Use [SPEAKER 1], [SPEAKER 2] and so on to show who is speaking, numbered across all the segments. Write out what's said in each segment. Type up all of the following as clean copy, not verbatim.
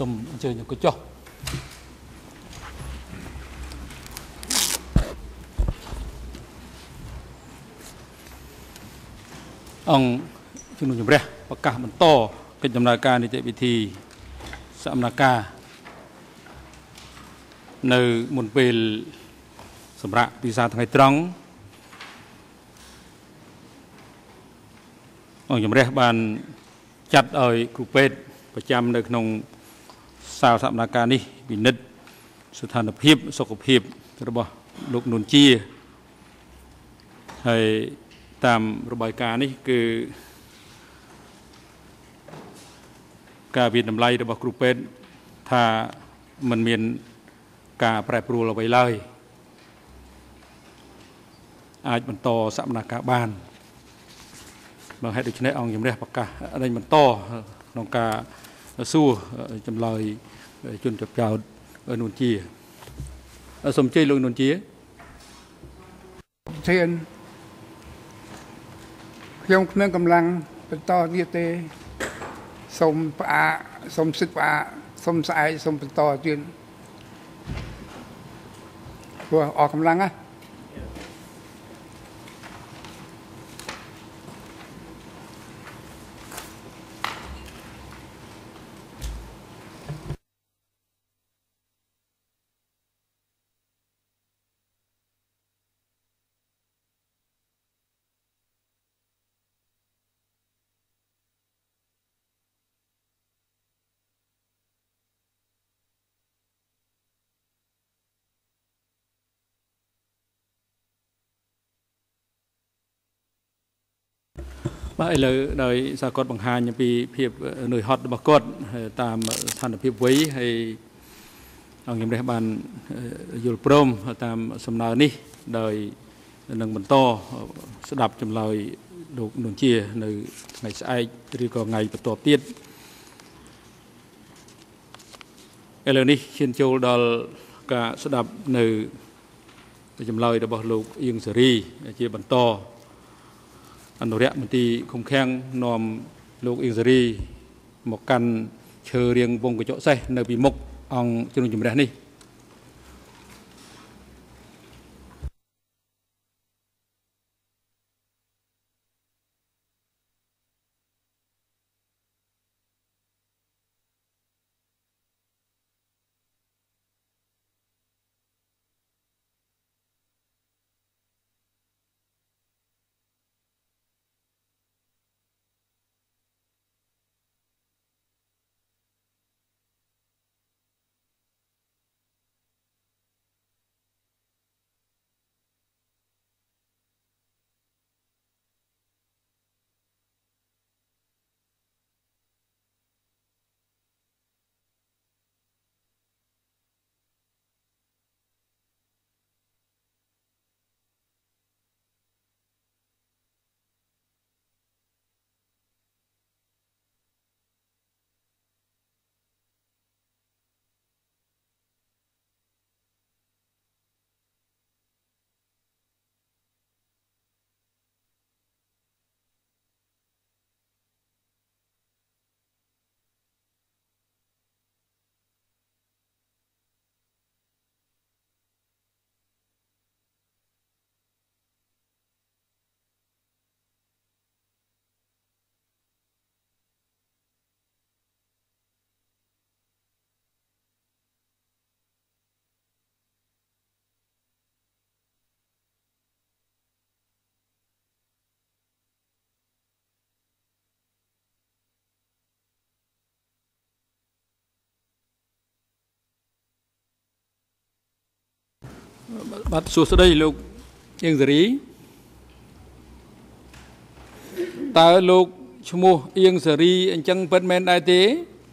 [SPEAKER 1] សូមអញ្ជើញអង្គុយចុះអង្គជំនុំជម្រះប្រកាសបន្តកិច្ចដំណើរការនីតិវិធីសកម្មភាពនៅមុនពេលសម្រាប់ពិសាថ្ងៃត្រង់អង្គជំរះបានចាត់ឲ្យគ្រូពេទ្យប្រចាំនៅក្នុងសាលសកម្មភាពនេះពិនិត្យស្ថានភាពសុខភាពរបស់លោកនួនជាហើយតាមរបាយការណ៍នេះគឺការវិនិច្ឆ័យតម្លៃរបស់គ្រូពេទ្យថាมันមានការប្រែប្រួលអ្វីឡើយអាចបន្តសកម្មភាពបានបើហេតុដូច្នេះអង្គជំរះប្រកាសដេញបន្តក្នុងការសួរចម្លើយជនជាប់ចោទនួនជាសូមអញ្ជើញលោកនួនជា
[SPEAKER 2] ធានខ្ញុំគ្មានកម្លាំងបន្តទៀតទេសូមផ្អាកសូមសិទ្ធិផ្អាកសូមស្អែកសូមបន្តទៀតព្រោះអស់កម្លាំងណា
[SPEAKER 1] បាទឥឡូវដោយសារគាត់បង្ហាញពីភាពនឿយហត់របស់គាត់តាមស្ថានភាពវ័យហើយអង្គជំរះបានយល់ព្រមតាមសំណើនេះដោយនឹងបន្តស្ដាប់ចម្លើយលោកនួនជានៅថ្ងៃស្អែកឬក៏ថ្ងៃបន្ទាប់ទៀតឥឡូវនេះឈានចូលដល់ការស្ដាប់នៅចម្លើយរបស់លោកអៀងសេរីជាបន្តអនុរិយមន្ត្រីឃុំឃាំងនាំលោកអៀងសេរីមកកាន់ឈើរៀងវងកញ្ចក់សេះនៅពីមុខអង្គជំនុំជម្រះនេះបាទសួស្តីលោកអៀងសេរីតើលោកឈ្មោះអៀងសេរីអញ្ចឹងពិតមែនដែរទេ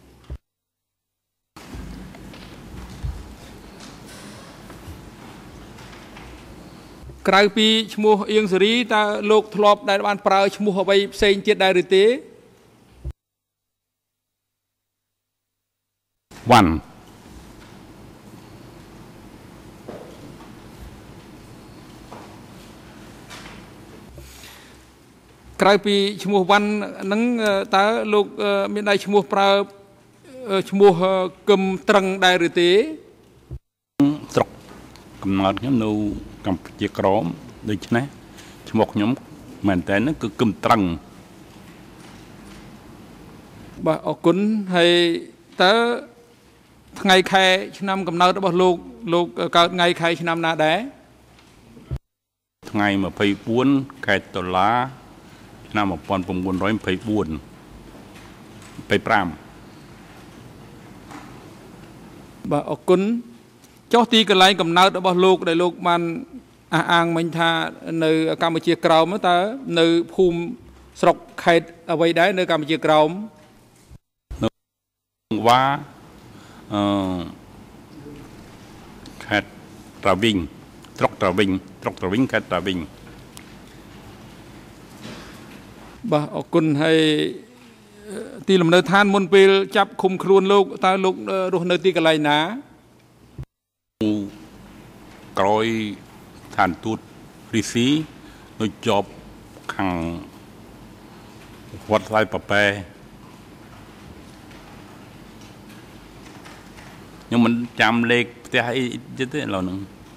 [SPEAKER 1] ក្រៅពីឈ្មោះអៀងសេរីតើលោកធ្លាប់ដែលបានប្រើឈ្មោះអ្វីផ្សេងទៀតដែរឬទេ
[SPEAKER 3] វ៉ាន់
[SPEAKER 1] ក្រៅពីឈ្មោះវ៉ាន់ហ្នឹងតើលោកមានដៃឈ្មោះប្រើឈ្មោះគឹមត្រឹងដែរឬទេ
[SPEAKER 3] ស្រុកកំណើតខ្ញុំនៅកម្ពុជាក្រមដូច្នេះឈ្មោះខ្ញុំមែនតើគឺគឹមត្រឹង
[SPEAKER 1] បាទអរគុណហើយតើថ្ងៃខែឆ្នាំកំណើតរបស់លោកកើតថ្ងៃខែឆ្នាំណាដែរ
[SPEAKER 3] ថ្ងៃ24ខែតុលាឆ្នាំ1924
[SPEAKER 1] បាទអរគុណចុះទីកន្លែងកំណើតរបស់លោកដែលលោកបានអះអាងមិញថានៅកម្ពុជាក្រោមតើនៅភូមិស្រុកខេត្តអ្វីដែរនៅកម្ពុជាក្រោម
[SPEAKER 3] វ៉ាខេត្តត្រាវិញស្រុកត្រាវិញខេត្តត្រាវិញ
[SPEAKER 1] បាទអរគុណហើយទីលំនៅឋានមុនពេលចាប់ឃុំខ្លួនលោកតើលោករស់នៅទីកន្លែងណា
[SPEAKER 3] ក្រោយឋានទូតរីស៊ីនៅជាប់ខាងវត្តស្វាយប៉ប៉ែខ្ញុំមិនចាំលេខផ្ទះអីទៀតទេឥឡូវហ្នឹង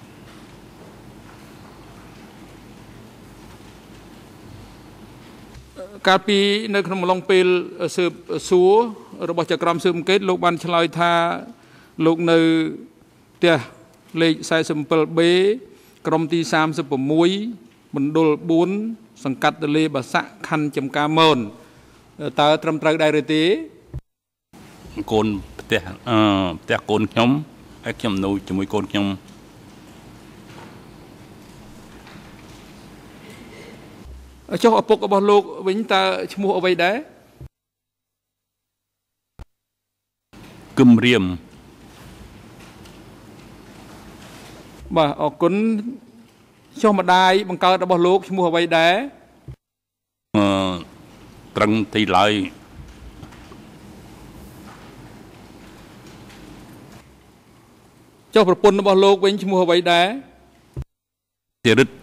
[SPEAKER 1] កាលពីនៅក្នុងអំឡុងពេលស៊ើបសួររបស់ចក្រមស៊ើបអង្កេតលោកបានឆ្លើយថាលោកនៅផ្ទះលេខ 47B ក្រុមទី36មណ្ឌល4សង្កាត់ទលេបាសាក់ខណ្ឌចំការមនតើត្រឹមត្រូវដែរឬទេ
[SPEAKER 3] កូនផ្ទះកូនខ្ញុំហើយខ្ញុំនៅជាមួយកូនខ្ញុំ
[SPEAKER 1] ចុះឪពុករបស់លោកវិញតើឈ្មោះអ្វីដែរ
[SPEAKER 3] គឹមរៀម
[SPEAKER 1] បាទអរគុណចុះម្ដាយបង្កើតរបស់លោកឈ្មោះអ្វីដែរ
[SPEAKER 3] ត្រឹងទីឡើយ
[SPEAKER 1] ចុះប្រពន្ធរបស់លោកវិញឈ្មោះអ្វីដែរ
[SPEAKER 3] ជារិទ្ធ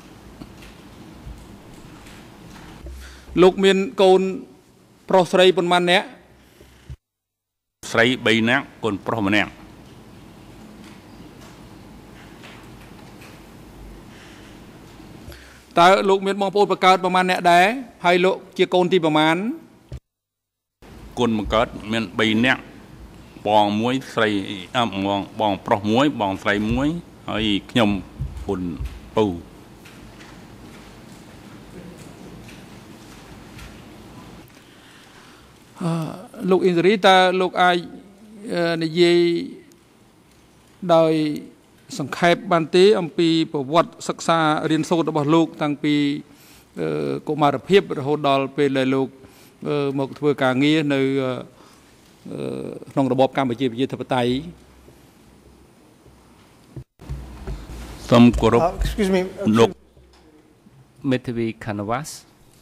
[SPEAKER 1] លោកមានកូនប្រុសស្រីប៉ុន្មាននាក់
[SPEAKER 3] ស្រី3នាក់កូនប្រុសម្នាក់
[SPEAKER 1] តើលោកមានបងប្អូនបង្កើតប្រមាណអ្នកដែរហើយលោកជាកូនទីប្រមាណ
[SPEAKER 3] កូនបង្កើតមាន3នាក់បងមួយស្រីបងប្រុសមួយបងស្រីមួយហើយខ្ញុំកូនពៅ
[SPEAKER 1] លោកអ៊ីនសេរីតើលោកអាចនិយាយដោយសង្ខេបបានទេអំពីប្រវត្តិសិក្សារៀនសូត្ររបស់លោកតាំងពីកុមារភាពរហូតដល់ពេលដែលលោកមកធ្វើការងារនៅក្នុងរបបកម្ពុជាប្រជាធិបតេយ្យ
[SPEAKER 3] សូមគោរពលោក
[SPEAKER 4] មេធាវីខានវ៉ាស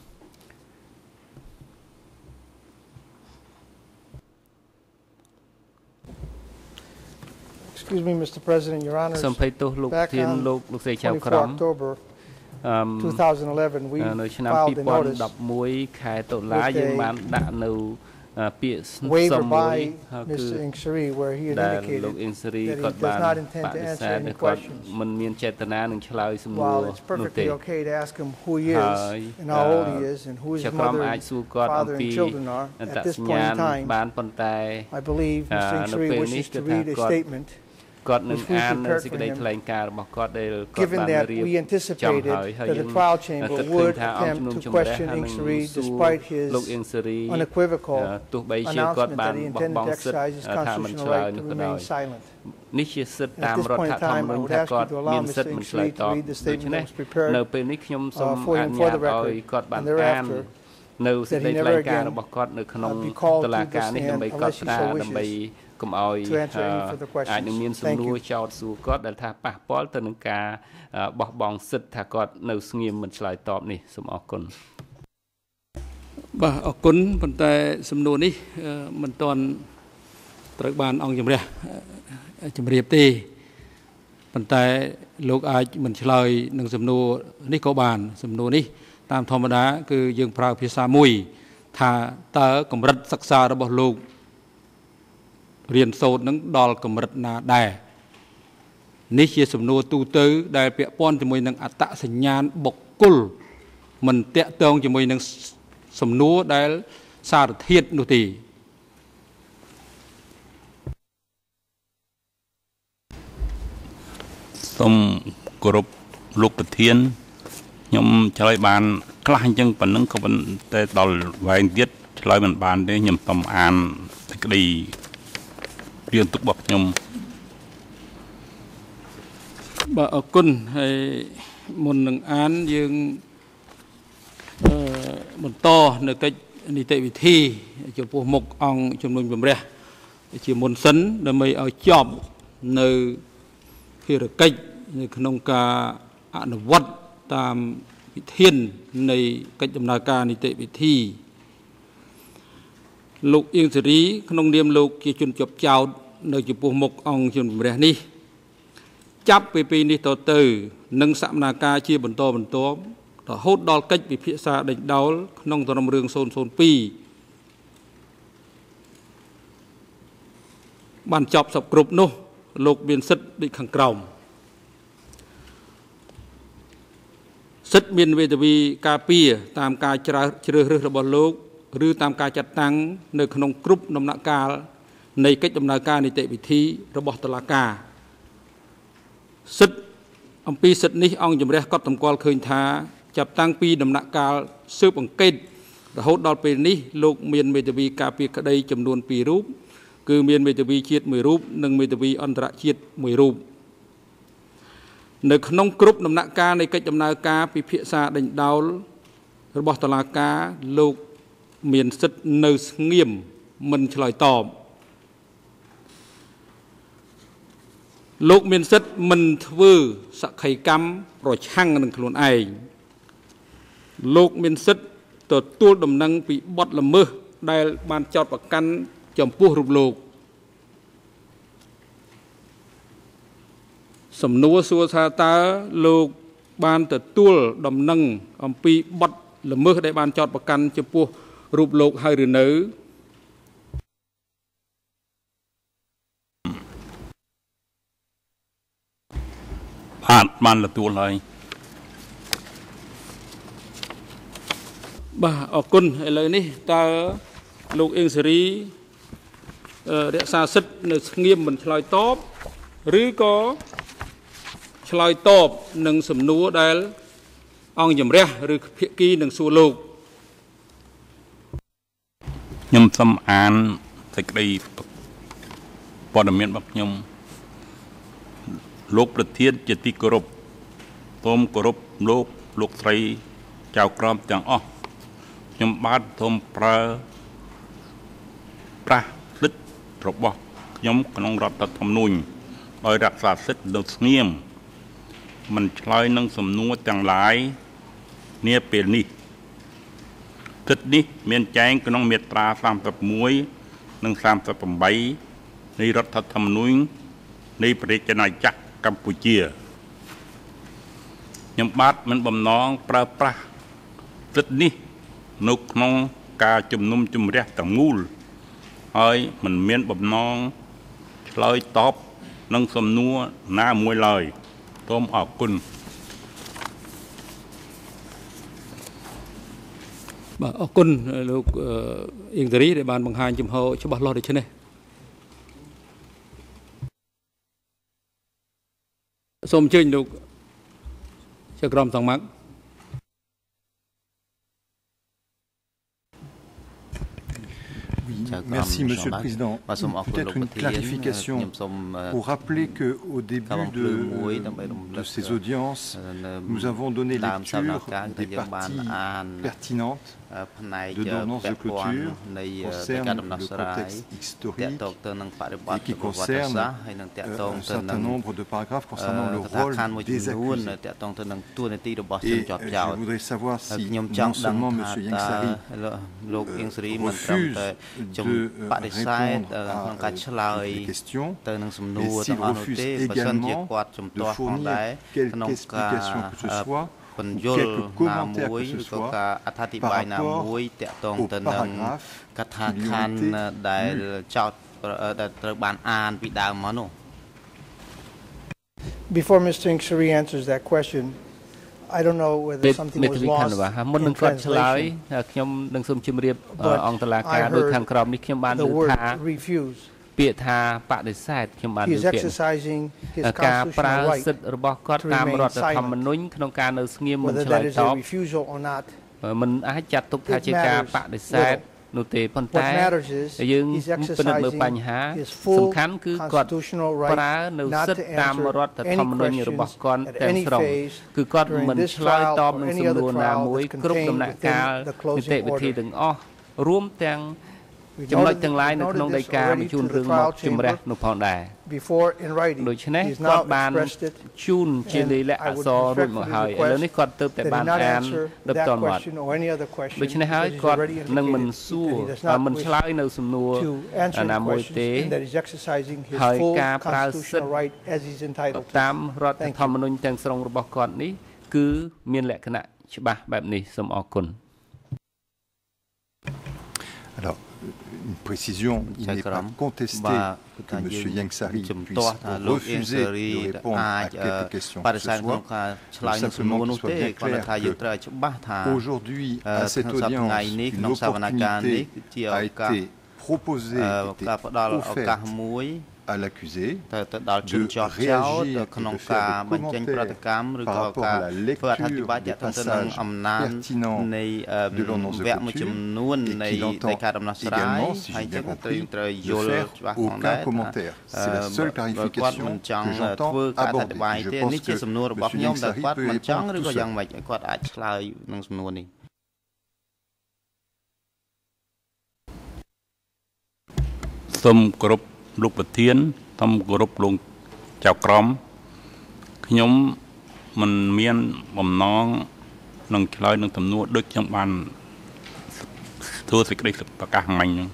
[SPEAKER 5] Excuse me, Mr. President, Your Honors.
[SPEAKER 4] សូមភ័យទោសលោកធានលោកស្រីចៅក្រម
[SPEAKER 5] 2011 we
[SPEAKER 4] នៅឆ្នាំ 2011 ខែតុលាយើងបានដាក់នៅពាក្យសុំមួយគឺដែលលោក Insari គាត់បានបដិសេធគាត់មិនមានចេតនានឹងឆ្លើយសំណួរនោះទេចក្រមអាចសួរគាត់អំពីអត្តសញ្ញាណបានប៉ុន្តែនៅពេលនេះគឺថាគាត់នឹងអានសេចក្តីថ្លែងការណ៍របស់គាត់ដែលគាត់បានរៀបចំហើយយើងគិតឃើញថាអង្គជំនុំជម្រះនឹងសួរលោក Insari ទោះបីជាគាត់បានបោះបង់សិទ្ធិថាមិនឆ្លើយនោះក៏ដោយនេះជាសិទ្ធិតាមរដ្ឋធម្មនុញ្ញថាគាត់មានសិទ្ធិមិនឆ្លើយតបដូច្នេះនៅពេលនេះខ្ញុំសូមអនុញ្ញាតឲ្យគាត់បានអាននៅសេចក្តីថ្លែងការណ៍របស់គាត់នៅក្នុងតុលាការនេះដើម្បីកត់ត្រាដើម្បីកុំឲ្យអាចនឹងមានសំណួរចោទសួរគាត់ដែលថាប៉ះពាល់ទៅនឹងការបោះបង់សិទ្ធិថាគាត់នៅស្ងៀមមិនឆ្លើយតបនេះសូមអរគុណ
[SPEAKER 1] បាទអរគុណប៉ុន្តែសំណួរនេះមិនទាន់ត្រូវបានអង្គជំរះជម្រាបទេប៉ុន្តែលោកអាចមិនឆ្លើយនឹងសំណួរនេះក៏បានសំណួរនេះតាមធម្មតាគឺយើងប្រើភាសាមួយថាតើកម្រិតសិក្សារបស់លោកเรียนโซนนั้นดอลกำรัดนาได้นี่คือสำนวนตูเตอร์ได้เปียป้อนจมวยนังอัตสัญญาณบกกุลมันเตะตรงจมวยนังสำนวนได้สารเทียดนุตี
[SPEAKER 3] ส้มกรบลูกประเทียนยมชลอยบานคล้ายจังปนนึงก็เป็นแต่ตอนไว้เดียดชลอยมันบานได้ยมตำอ่านก็ดีเรียนตุกบอกยม
[SPEAKER 1] บ่กุนให้มุนหนึ่งอ่านยังบนต่อในกิจนิติวิธีจมพวกมกองจำนวนจำเรียจีมุนสันดำไม่เอาจอบในพิรกิจในขนมกาอนุวัตตามวิธีในกิจดำเนินการนิติวิธีลูกเอียงสรีขนมเดียมลูกจีจุนจบเจ้าในจมพวกมกองจำนวนเรียนี้จับปีนี้ต่อเตยนังสัมนาการชีบนโตต่อโหดดอลกิจวิพิษาเด็กดาวน้องตรมเรืองโซนปีบ้านจอบสับกรุบนู้โลกเบียนสิทธิ์ดิขังกล่อมสิทธิ์เบียนเวทวีกาปีตามการเจริญระบบโลกหรือตามการจัดตั้งในขนมกรุบนำนักการในกิจดำเนินการนิติวิธีระบบตลาดกาสิทธิ์อัมพีสิทธิ์นี้องค์จำเรียกก็ทำกอลเคยท้าจับตั้งปีดำนักการซื้อบังเกตแต่โหดดอลปีนี้โลกเมียนเมตวีกาปีกระไดจำนวนปีรูปคือเมียนเมตวีเชียดมือรูปหนึ่งเมตวีอันตรเชียดมือรูปในขนมกรุบดำนักการในกิจดำเนินการปีพิษาเด่นดาวระบบตลาดกาโลกเมียนสิทธิ์เนื้อเงียมมันฉลอยตอบโลกเมียนสิทธิ์มันทวีสักไข่กำโปรช่างหนึ่งขลุ่นไอโลกเมียนสิทธิ์ตัวตัวดำนังปีบดละมือได้บานจอดประกันจอมผู้รูปโลกสำนวนสัวซาตาโลกบานตัวตัวดำนังอัมปีบดละมือได้บานจอดประกันจอมผู้รูปโลกให้หรือเนื้อ
[SPEAKER 3] ผ่านมันละตัวเลย
[SPEAKER 1] บ่าออกกุนอะไรนี่ตาลูกเองสรีเรียกซาสิทธิ์ในเงียบมันชลอยตอบหรือก็ชลอยตอบหนึ่งสำนัวได้องยมเรียหรือเพียกีหนึ่งสู่โลก
[SPEAKER 3] ยมสำอานใส่กระดิ่งปอดเมียนแบบยมโลกประเทศจะติกรบทมกรบโลกไทยเจ้ากรอมจังอ้อยมบาดทมปลาลึกรบบอกยมขนมรัฐธรรมนูญโดยรักษาสิทธิ์โดยเงียมมันใช้นังสำนวนจังหลายเนี่ยเป็นนี่ทิศนี้เมียนแจ้งขนมเมตราสามกับมวยนังสามกับใบในรัฐธรรมนูญในประเทศนายจักรกัมพูชียมบาดมันบำน้องปลาทิศนี้นุกน้องกาจุ่มนุ่มจุ่มเรียกต่างมูลเฮ้ยมันเมียนบำน้องลอยตอบนังสำนัวหน้ามวยลอยต้มออกกุน
[SPEAKER 1] บ่ออกกุนลูกเอียงตรีในบ้านบางฮานจุ่มเขาฉบับรอดได้ใช่ไหมสมชื่นลูกจะกรอมสองมัก
[SPEAKER 6] Merci, Monsieur le Président. Peut-être une clarification pour rappeler qu'au début de ces audiences, nous avons donné lecture des parties pertinentes de l'ordonnance de clôture qui concerne le contexte historique et qui concerne un certain nombre de paragraphes concernant le rôle des accusés. Et je voudrais savoir si non seulement M. Yangsari refuse de répondre à des questions, mais s'il refuse également de fournir quelque explication que ce soit, ou quelques commentaires que ce soit par rapport aux paragraphes qui lui ont été lus
[SPEAKER 5] Before Mr. Ngshari answers that question, I don't know whether something was lost in translation, but I heard the word refuse. He is exercising his constitutional right to remain silent. Whether that is a refusal or not, it matters little. What matters is he's exercising his full constitutional right not to answer any questions at any phase during this trial or any other trial that's contained within the closing order. We noted this already to the trial chamber before in writing. He's now expressed it, and I would respectfully request that he not answer that question or any other question because he's already indicated that he does not wish to answer the questions and that he's exercising his full constitutional right as he's entitled to. Thank you.
[SPEAKER 6] Alors, une précision, il n'est pas contesté que M. Yangsari puisse refuser de répondre à quelques questions que ce soit. Simplement qu'il soit bien clair qu'aujourd'hui, à cette audience, une opportunité a été proposée, offerte à l'accusé de réagir, de faire des commentaires par rapport à la lecture des passages pertinents de l'ordonnance de couture et qu'il entend également, si j'ai bien compris, de faire aucun commentaire. C'est la seule clarification que j'entends aborder. Je pense que M. Yangsari peut y répondre tout seul.
[SPEAKER 3] សូមគោរពលោកប្រធានសូមគោរពលោកចៅក្រមខ្ញុំមិនមានបំណងនឹងឆ្លើយនឹងសំណួរដូចខ្ញុំបានធ្វើសេចក្តីប្រកាសមិញហ្នឹង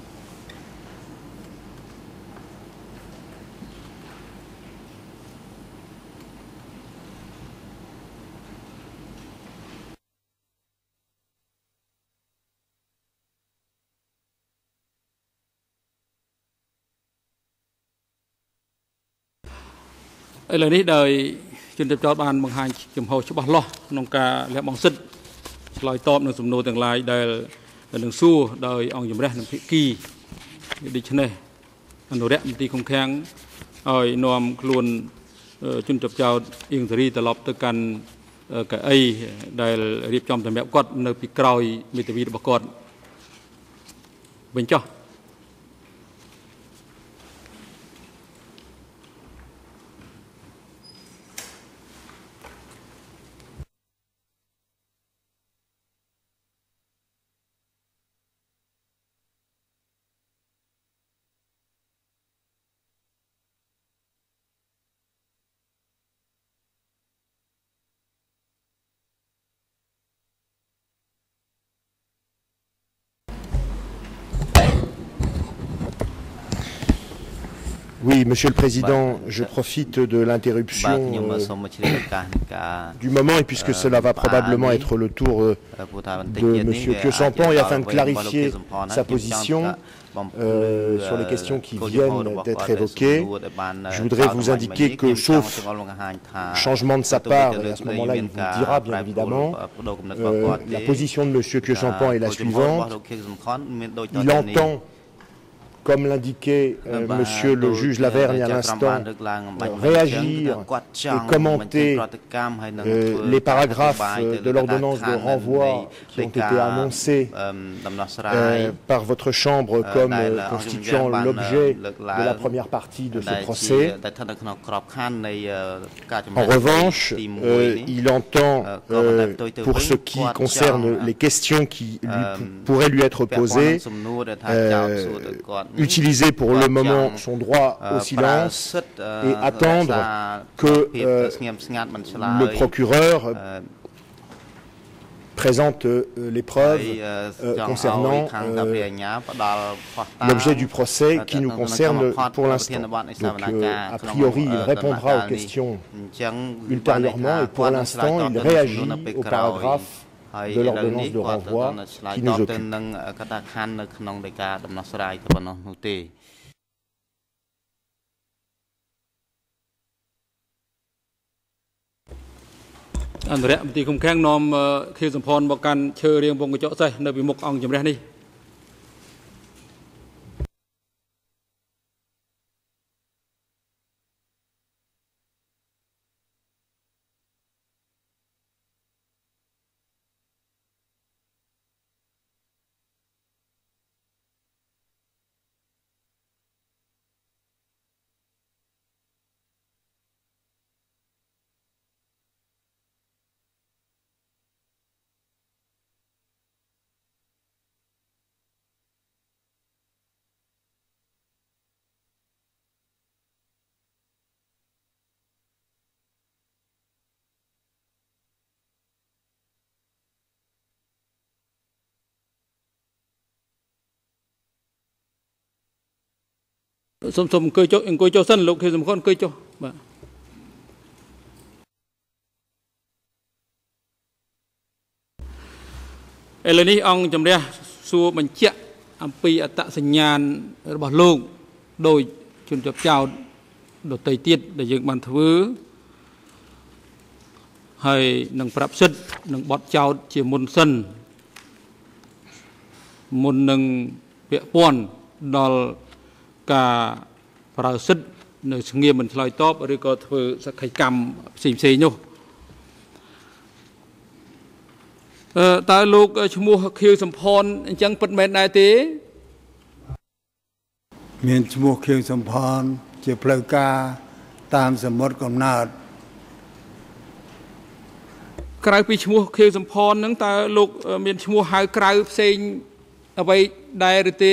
[SPEAKER 1] ឥឡូវនេះដោយជនរៀបចំបានបង្ហាញចំហច្បាស់លាស់ក្នុងការលះបង់សិទ្ធិឆ្លើយតបនឹងសំណួរទាំងឡាយដែលនឹងសួរដោយអង្គជំរះនិងភិក្ខីដូច្នេះអនុរិយមន្ត្រីឃុំឃាំងឲ្យនាំខ្លួនជនជាប់ចោតអៀងសេរីត្រឡប់ទៅកាន់កៅអីដែលរៀបចំសម្រាប់គាត់នៅពីក្រោយមេធាវីរបស់គាត់វិញចុះ
[SPEAKER 7] Oui, Monsieur le Président, je profite de l'interruption du moment et puisque cela va probablement être le tour de Monsieur Kyo-Sampan et afin de clarifier sa position sur les questions qui viennent d'être évoquées, je voudrais vous indiquer que sauf changement de sa part, et à ce moment-là il vous dira bien évidemment, la position de Monsieur Kyo-Sampan est la suivante. Il entend, comme l'indiquait Monsieur le juge Lavergne à l'instant, réagir et commenter les paragraphes de l'ordonnance de renvoi qui ont été annoncés par votre Chambre comme constituant l'objet de la première partie de ce procès. En revanche, il entend, pour ce qui concerne les questions qui pourraient lui être posées, utiliser pour le moment son droit au silence et attendre que le procureur présente les preuves concernant l'objet du procès qui nous concerne pour l'instant. Donc, a priori, il répondra aux questions ultérieurement et pour l'instant, il réagit au paragraphe de l'ordonnance de renvoi qui nous occupe.
[SPEAKER 1] อันแรกตีคุมแข้งนอมเขียวสมพรบอกการเชิญเรียงวงกระเจาะใส่ในปีมุกองจำได้นี่ สมเคยโจสั้นลูกคือสมคนเคยโจบ่เอเลนี้องจำเรียสัวบัญชีอัมพีอัตสัญญาณระบบโลกโดยชนจับเจ้าโดยไตเตียดโดยยังบันทึกให้นังปรับสิทธิ์นังบอดเจ้าเชี่ยมุนสันมุนนังเปียป้อนดอลกาปราศในสงเงียมันลอยตอบหรือก็เธอสักขกรรมสิ่งๆอยู่ตาลูกชั่วโมงคิวสมพรจังเป็นแม่นายตี
[SPEAKER 2] มีชั่วโมงคิวสมพรเจ็บเพลกาตามสมมติกำเนิด
[SPEAKER 1] กลายเป็นชั่วโมงคิวสมพรนั้นตาลูกมีชั่วโมงหายกลายสิ่งเอาไปได้หรือตี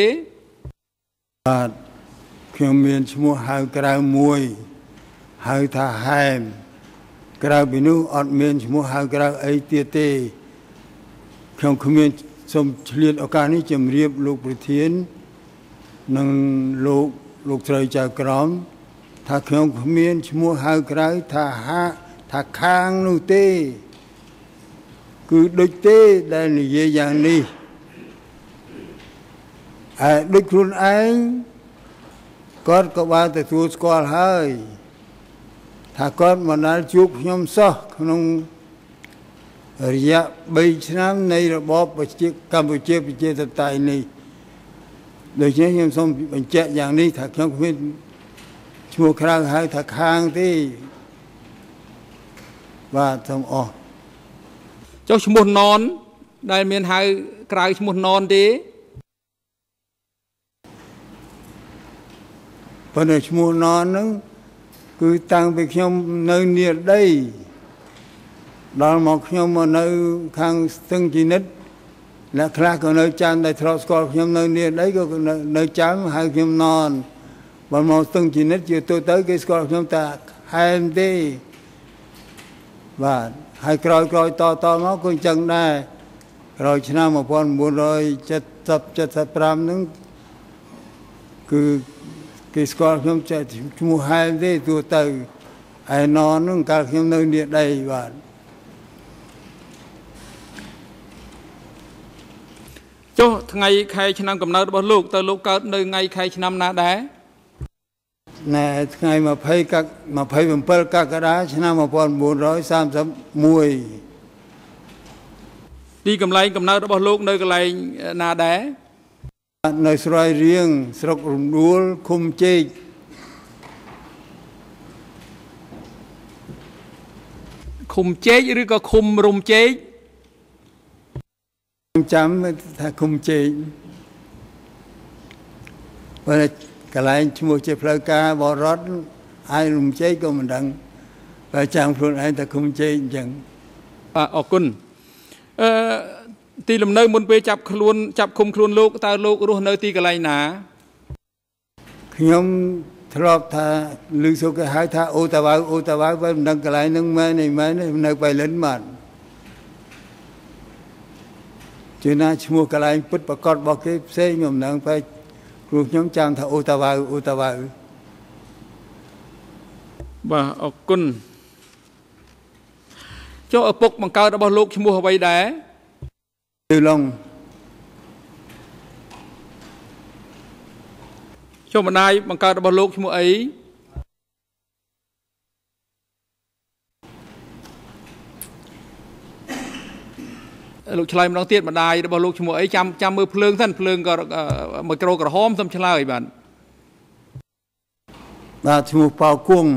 [SPEAKER 2] เพียงมีชั่วโมงหายกลายมวยหายท่าแฮมกลายเป็นนู้อดมีชั่วโมงหายกลายไอเตียเตเพียงขมิ้นสมเฉลี่ยโอกาสนี้จำเรียบลูกประเทียนนังลูกใจจากกรอมถ้าเพียงขมิ้นชั่วโมงหายกลายถ้าค้างนู้เตคือดุจเตได้ในเยี่ยงนี้ดุจคุณเองก็ว่าแต่ตัวสกอลให้ถ้าก็มันนั้นจุกยมซะขนมระยะใบชนะในระบบประชากัมพูชีประชาไทยนี้โดยเฉพาะยมสมบัญญัติอย่างนี้ถ้าเขาเป็นชั่วคราวให้ถ้าค้างที่ว่าทำออก
[SPEAKER 1] เจ้าชั่วโมงนอนได้เมียนหายกลายชั่วโมงนอนดี
[SPEAKER 2] พอในชั่วโมงนอนนั้นคือตั้งไปขยมเนินเนียดได้ดอลหมอกขยมมาเนินข้างตึงจีนิดและคลาก็เนินจานได้ทรอสกอลขยมเนินเนียดได้ก็เนินจานให้ขยมนอนบอลหมอกตึงจีนิดอยู่ตัวเตยก็สกอลขยมตาให้ได้ว่าให้กรอยต่อมาก็จังได้เราชนะมาพอนบุญรอยจะพรำนั้นคือกิสกอลขยมจะชั่วโมงให้ได้ตัวเตยไอ้นอนนั่งการขยมเนินเนียดได้ว่า
[SPEAKER 1] โจ้ไงใครชนะกับนายบอลลูกแต่ลูกเกิดในไงใครชนะนาได้
[SPEAKER 2] ในไงมาเพย์เป็นเปิลกักกระดาชนะมาพอน430มวย
[SPEAKER 1] ดีกำไรกับนายบอลลูกในกำไรนาได้
[SPEAKER 2] ในสไลเรียงสระรุ่มดูลคุมเจก
[SPEAKER 1] คุมเจกหรือก็คุมรุมเจก
[SPEAKER 2] จำถ้าคุมเจงวันนี้กลายชั่วโมงเจ็บเพลกาบอรถไอ้ลุมเจก็มันดังไปจางพลุนไอ้แต่คุมเจงจัง
[SPEAKER 1] ออกคุณตีลำเนยมุนไปจับคุมคลุนลูกตาลูกรู้เนยตีกลายหนา
[SPEAKER 2] ขยมทรอบท่าลือสุกหายท่าโอตาวาไปมันดังกลายนึงไม้ในนึกไปเล่นมันจีน่าชั่วโมงกลายพุทธประกอบบอกให้เสียงมนังไปครูย้อมจางท่าโอตาวา
[SPEAKER 1] บ่ออกกุนเจ้าปกมังกรระบลูกชั่วโมงไว้ได้
[SPEAKER 2] ดูลง
[SPEAKER 1] เจ้ามันนายมังกรระบลูกชั่วโมงไอ้ลูกชายมันต้องเตี้ยมาได้แต่บอกลูกชั่วโมงไอ้จำมือเพลิงท่านเพลิงก็มาโกรกระหอมซ้ำชลายบ้าน
[SPEAKER 2] ชั่วโมงเป่ากุ้ง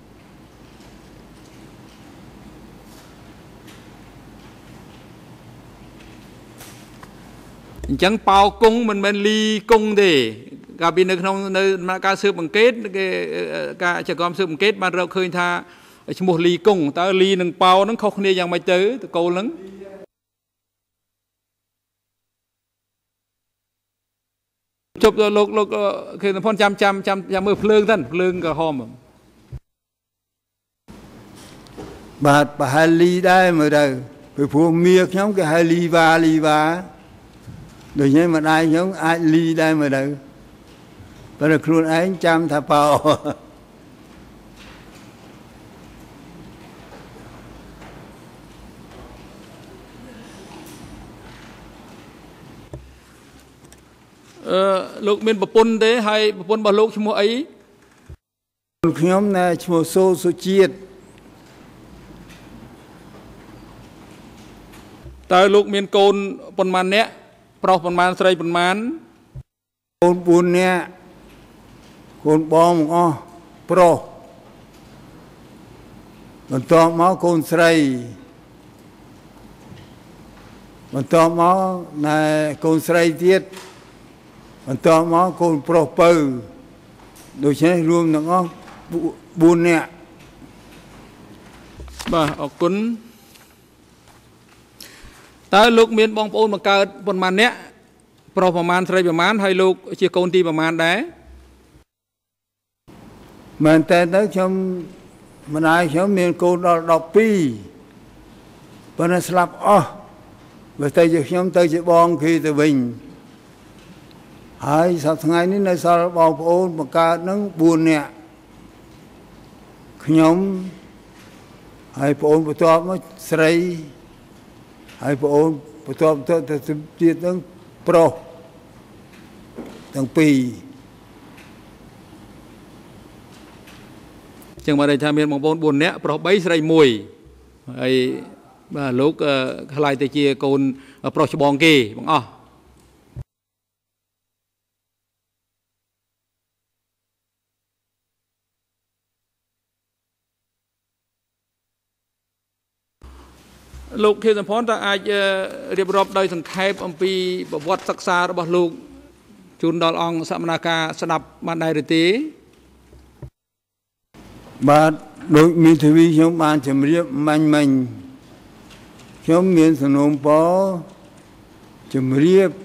[SPEAKER 1] จังเป่ากุ้งมันเป็นลีกุ้งดิกับบินในขนมในมาการซื้อบังเกตการจะกอมซื้อบังเกตบ้านเราเคยท่าชั่วโมงลีกุ้งแต่ลีหนึ่งเป่านั้นเขาคนนี้ยังไม่เจอตะโกนนั้นจบโลกคือพ่อจำมือเพลิงท่านเพลิงกับหอม
[SPEAKER 2] บาดปะฮาลีได้เมื่อใดไปพวกเมียเขาก็ฮาลีวาโดยนี้มาได้เขาอาลีได้เมื่อใดแต่ครูไอ้จำถ้าเป่า
[SPEAKER 1] ลูกมีปปุ่นเด้ให้ปปุ่นบ่ลูกชั่วโมงไอ้
[SPEAKER 2] ขยมนะชั่วโมงโซสุจิต
[SPEAKER 1] แต่ลูกมีโกนปนมันเนี้ยปลอกปนมันใส่ปนมัน
[SPEAKER 2] โกนปุนเนี้ยโกนบอมอ๋อปลอกมันต่อมาโกนใส่มันต่อมาในโกนใส่เทียดมันต่อมาโกนโปรเปอร์โดยใช้รวมทั้งอ๋อบุญเนี่ย
[SPEAKER 1] บ่ออกคุณแต่ลูกมีนบองปูนมาเกิดประมาณเนี้ยประมาณใส่ประมาณให้ลูกเชี่ยโกนตีประมาณได้
[SPEAKER 2] มันแต่ได้ชมมันไอ้ชมมีนโกนดอกปีปนสลับอ๋อเวลาจะชมเตยจะบองคือจะวิ่งhaiสัปดาห์นี้ในสารบองโอนประกาศนั่งบุญเนี่ยขยมให้โอนประตอบมาใส่ให้โอนประตอบแต่สุดที่ตั้งโปรตั้งปี
[SPEAKER 1] จังมาได้ทำเป็นบองโอนบุญเนี่ยเพราะใบใส่มวยไอ้ลูกขลายตะเกียโกนโปรชบองกีบังอ๋อลูกเขียนพรแต่อาจเรียบรอบโดยสังเขปอปีประวัติศึกษาระบบลูกจุนดอลองสมนาการสนับมาได้หรือตี
[SPEAKER 2] บาดโดยมีทวีชมบานจำเรียบมันชมเมียนสนมปอจำเรียบ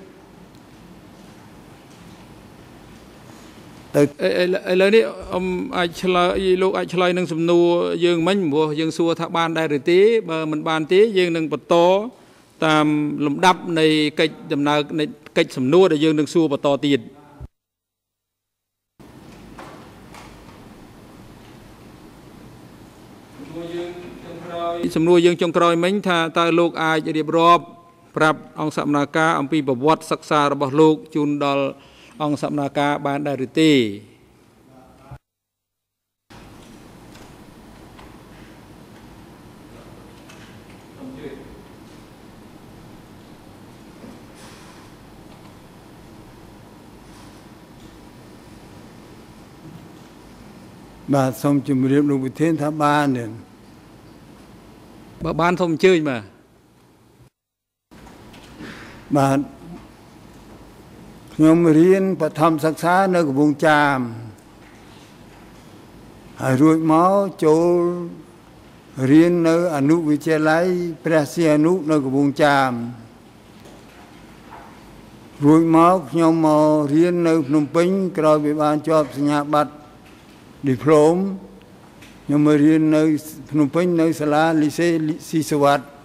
[SPEAKER 1] ไอ้เลยนี่ไอ้ชลายลูกไอ้ชลายหนึ่งสำนัวยังมันบัวยังสัวทักบานได้หรือตีเบอร์มันบานตียังหนึ่งปะโตตามลำดับในกิจดำเนินในกิจสำนัวได้ยังหนึ่งสัวปะโตตีดสำนัวยังจงกรอยมั้งถ้าตาลูกอาจะเรียบรอบปรับองสมนาการอปีประวัติศึกษาระบบลูกจุนดอลองสมนาการบานได้หรือตี
[SPEAKER 2] บาทสมจุมเรียบลูกบุเทนทับบ้านเนี่ย
[SPEAKER 1] บ้านสมชื่อมา
[SPEAKER 2] บาทยมเรียนประถมศึกษาในกรุงจามให้รวยหมอโจเรียนในอนุวิทยาลัยพระศรีอนุในกรุงจามรวยหมอยมหมอเรียนในพนมเปญกรอยวิบาลจอบสัญญาบัตรดิพลมยมเรียนในพนมเปญในศาลาลิเซศิสวัสดิ์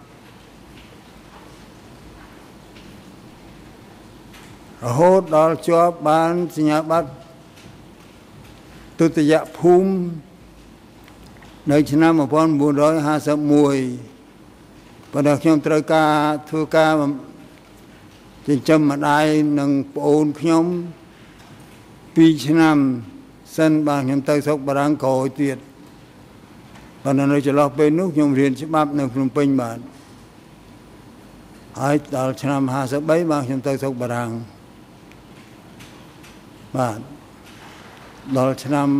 [SPEAKER 2] โหดดอลจอบบานสัญญาบัตรตุติยภูมิในชนะมาพรบุญร้อย50 มวยประดับยมตรกาทุกาจึงจำมาได้หนังโอนขยมปีชนะสันบางยมเตยศกบารังโกยเตียดปนันเราจะลอกเป็นนุกยมเรียนฉบับในพนมเปญบานហើយដល់ឆ្នាំ53បានខ្ញុំទៅស្រុកបារាំងបាទដល់ឆ្នាំ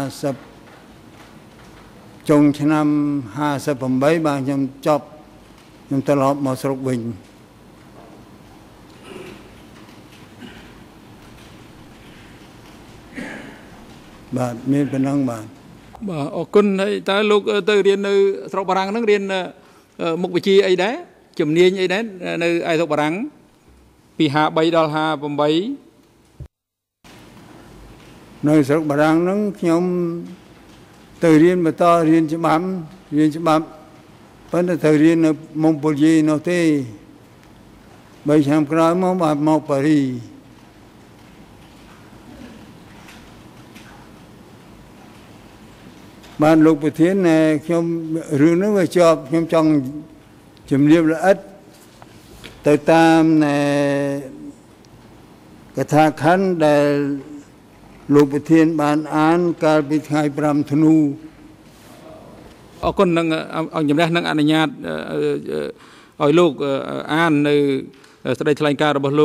[SPEAKER 2] 50ចុងឆ្នាំ58បានខ្ញុំចប់ខ្ញុំត្រឡប់មកស្រុកវិញបាទមានប៉ុណ្ណឹងបាទ
[SPEAKER 1] បាទអរគុណហើយតើលោកទៅរៀននៅស្រុកបារាំងហ្នឹងរៀនមុខវិជ្ជាអីដែរជំនាញអីដែរនៅឯស្រុកបារាំងពី53ដល់58
[SPEAKER 2] នៅស្រុកបារាំងហ្នឹងខ្ញុំទៅរៀនបន្តរៀនច្បាប់ប៉ុន្តែទៅរៀននៅម៉ុងប៉ូលីនោះទេ3ឆ្នាំក្រោយមកបាទមកប៉ារីបានលោកប្រធានខ្ញុំរឿងហ្នឹងវាជាប់ខ្ញុំចង់ជំរាបល្អិតទៅតាមកថាខណ្ឌដែលលោកប្រធានបានអានកាលពីថ្ងៃ5ធ្នូ
[SPEAKER 1] អរគុណនឹងអង្គជំនះនឹងអនុញ្ញាតឲ្យលោកអាននៅសេចក្តីថ្លែងការណ៍របស់